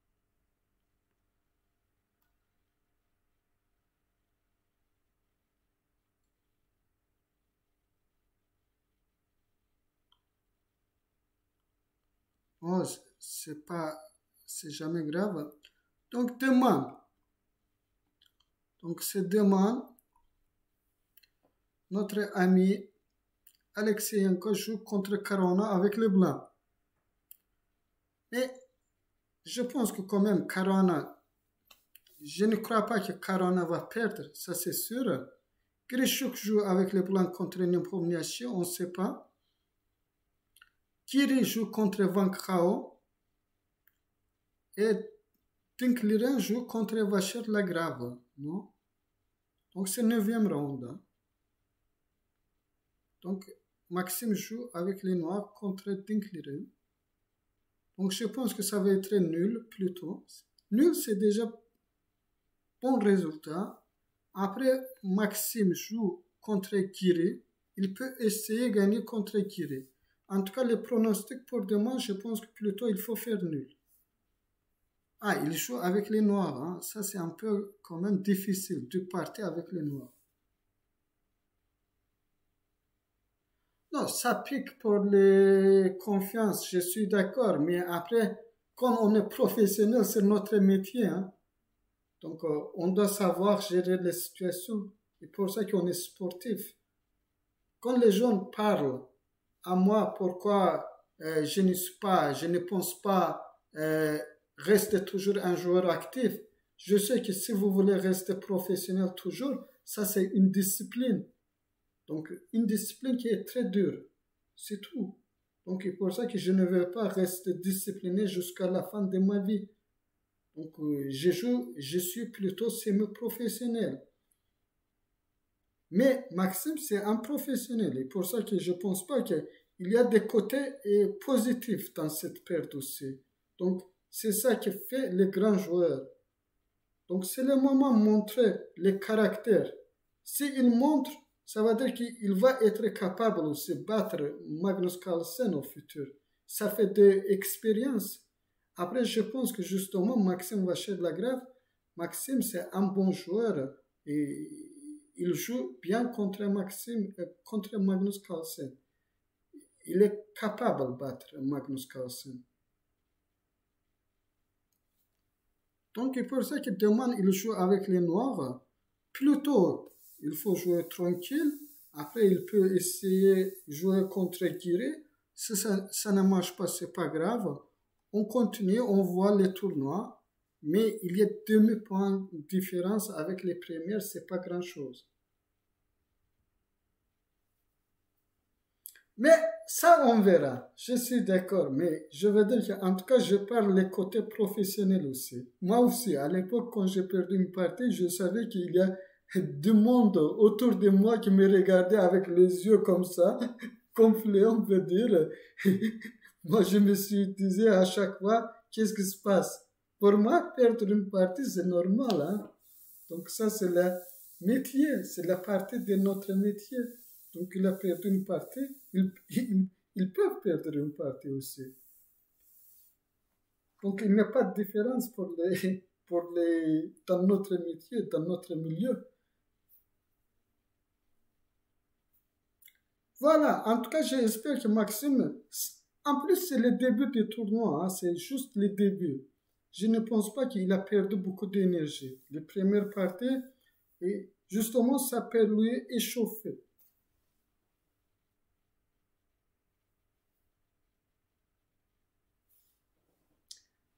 Oh, c'est jamais grave. Donc demain, c'est demain, notre ami Alexeyenko joue contre Caruana avec les Blancs. Mais je pense que quand même Caruana, je ne crois pas que Caruana va perdre, ça c'est sûr. Grishuk joue avec les Blancs contre Nepomniachtchi, on ne sait pas. Kiri joue contre Van Kao. Et Tinkliren joue contre Vacher Lagrave, non? Donc c'est 9e round. Hein. Donc Maxime joue avec les Noirs contre Tinkliren. Donc je pense que ça va être nul plutôt. Nul c'est déjà bon résultat. Après Maxime joue contre Kiri. Il peut essayer de gagner contre Kiri. En tout cas, les pronostics pour demain, je pense que plutôt il faut faire nul. Ah, il joue avec les Noirs. Hein. Ça, c'est un peu quand même difficile de partir avec les Noirs. Non, ça pique pour les confiances, je suis d'accord. Mais après, comme on est professionnel, c'est notre métier. Hein. Donc, on doit savoir gérer les situations. C'est pour ça qu'on est sportif. Quand les gens parlent à moi pourquoi je ne pense pas rester toujours un joueur actif. Je sais que si vous voulez rester professionnel toujours, ça c'est une discipline. Donc une discipline qui est très dure. C'est tout. Donc c'est pour ça que je ne veux pas rester discipliné jusqu'à la fin de ma vie. Donc je suis plutôt semi-professionnel. Mais Maxime, c'est un professionnel. Et pour ça que je ne pense pas qu'il y a des côtés positifs dans cette perte aussi. Donc, c'est ça qui fait les grands joueurs. Donc, c'est le moment de montrer les caractères. S'il montre, ça veut dire qu'il va être capable aussi de battre Magnus Carlsen au futur. Ça fait de l'expérience. Après, je pense que justement, Maxime Vachier-Lagrave, Maxime, c'est un bon joueur. Et il joue bien contre Magnus Carlsen. Il est capable de battre Magnus Carlsen. Donc, c'est pour ça que demain, il joue avec les Noirs. Plutôt, il faut jouer tranquille. Après, il peut essayer de jouer contre Kiri. Si ça ne marche pas, c'est pas grave. On continue, on voit les tournois. Mais il y a demi-points de différence avec les premières, c'est pas grand-chose. Mais ça, on verra. Je suis d'accord. Mais je veux dire qu'en tout cas, je parle les côtés professionnels aussi. Moi aussi, à l'époque, quand j'ai perdu une partie, je savais qu'il y a du monde autour de moi qui me regardait avec les yeux comme ça, gonflés, on peut dire. Moi, je me suis dit à chaque fois, qu'est-ce qui se passe? Pour moi, perdre une partie, c'est normal. Hein? Donc ça, c'est le métier, c'est la partie de notre métier. Donc il a perdu une partie, ils peuvent perdre une partie aussi. Donc il n'y a pas de différence dans notre métier, dans notre milieu. Voilà, en tout cas, j'espère que Maxime, en plus c'est le début du tournoi, hein, c'est juste le début. Je ne pense pas qu'il a perdu beaucoup d'énergie. Les premières parties, et justement, ça peut lui échauffer.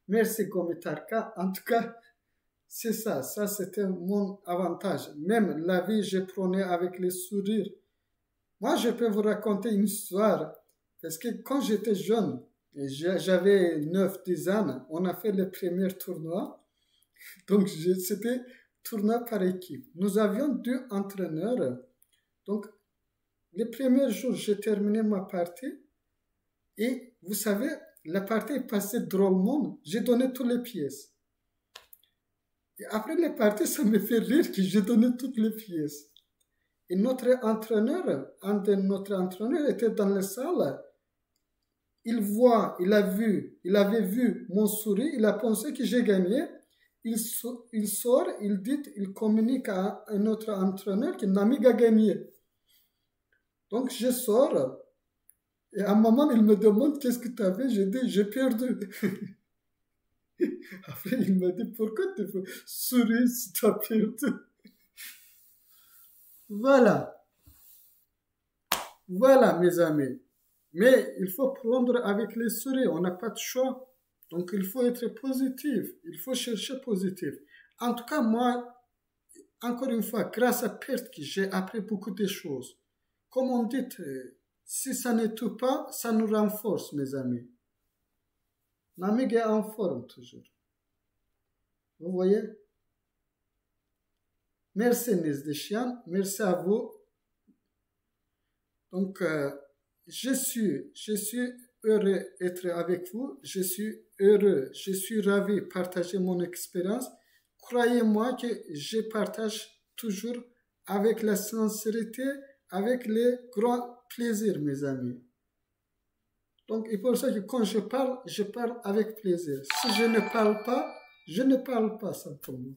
Merci Gomitarka. En tout cas, c'est ça. Ça, c'était mon avantage. Même la vie, je prenais avec le sourire. Moi, je peux vous raconter une histoire. Parce que quand j'étais jeune, j'avais 9, 10 ans, on a fait le premier tournoi. Donc, c'était tournoi par équipe. Nous avions 2 entraîneurs. Donc, le premier jour, j'ai terminé ma partie. Et vous savez, la partie est passée drôlement. J'ai donné toutes les pièces. Et après la partie, ça me fait rire que j'ai donné toutes les pièces. Et notre entraîneur, un de notre entraîneurs était dans la salle. Il avait vu mon sourire, il a pensé que j'ai gagné. Il sort, il communique à un autre entraîneur que Namig a gagné. Donc je sors, et à un moment il me demande qu'est-ce que tu as fait. J'ai dit j'ai perdu. Après il m'a dit pourquoi tu fais sourire si tu as perdu. Voilà, voilà mes amis. Mais il faut prendre avec les souris, on n'a pas de choix. Donc il faut être positif, il faut chercher positif. En tout cas, moi, encore une fois, grâce à Perte, j'ai appris beaucoup de choses. Comme on dit, si ça ne tue pas, ça nous renforce, mes amis. L'ami est en forme toujours. Vous voyez? Merci Nizdishian, merci à vous. Donc, je suis heureux d'être avec vous. Je suis heureux, je suis ravi de partager mon expérience. Croyez-moi que je partage toujours avec la sincérité, avec le grand plaisir, mes amis. Donc, c'est pour ça que quand je parle avec plaisir. Si je ne parle pas, je ne parle pas simplement.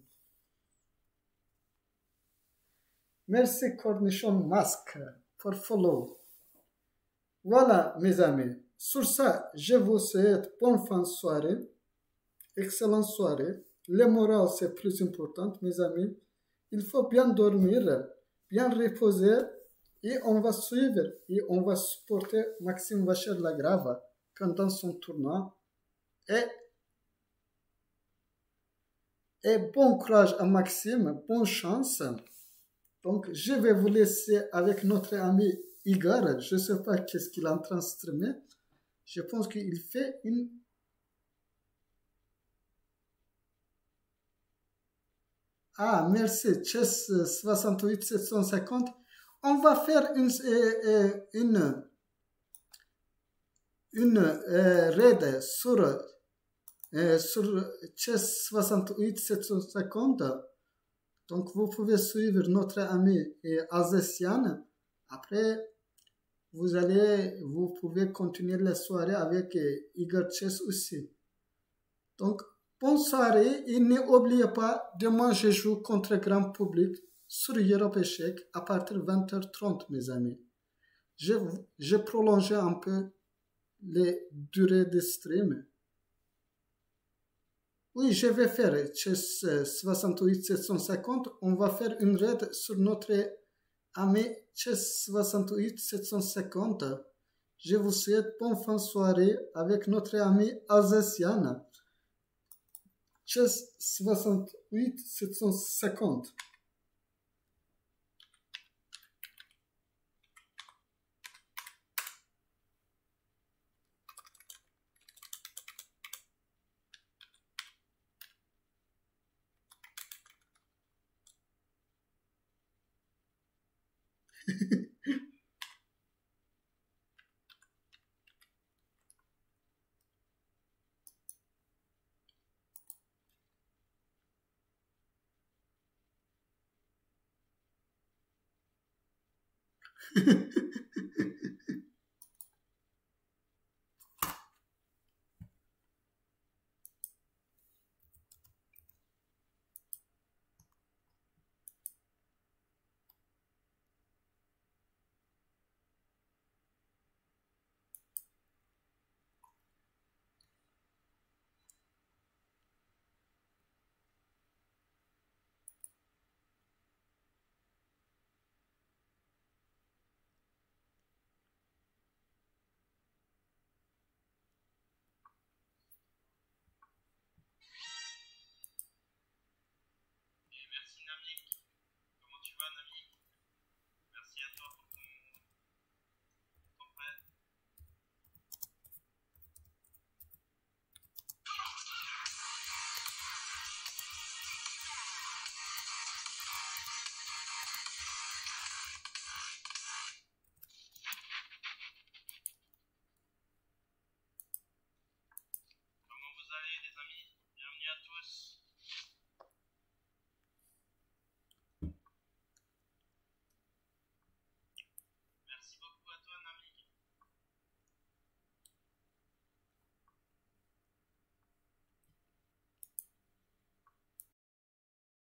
Merci Cornichon Mask pour follow. Voilà, mes amis. Sur ça, je vous souhaite bonne fin de soirée. Excellente soirée. Le moral, c'est plus important, mes amis. Il faut bien dormir, bien reposer et on va suivre et on va supporter Maxime Vacher-Lagrave pendant son tournoi. Et bon courage à Maxime, bonne chance. Donc, je vais vous laisser avec notre ami Igor. Je ne sais pas qu'est-ce qu'il est en train de streamer. Je pense qu'il fait une... Ah, merci. Chess 68 750. On va faire une raid sur Chess 68 750. Donc, vous pouvez suivre notre ami Azessian. Après, vous pouvez continuer la soirée avec Igor Chess aussi. Donc, bonne soirée et n'oubliez pas, demain je joue contre grand public sur Europe Échec à partir de 20h30, mes amis. J'ai prolongé un peu les durées de stream. Oui, je vais faire Chess 68 750. On va faire une raid sur notre ami Chess 68 750. Je vous souhaite bonne fin de soirée avec notre ami Alsacienne. Chess 68 750.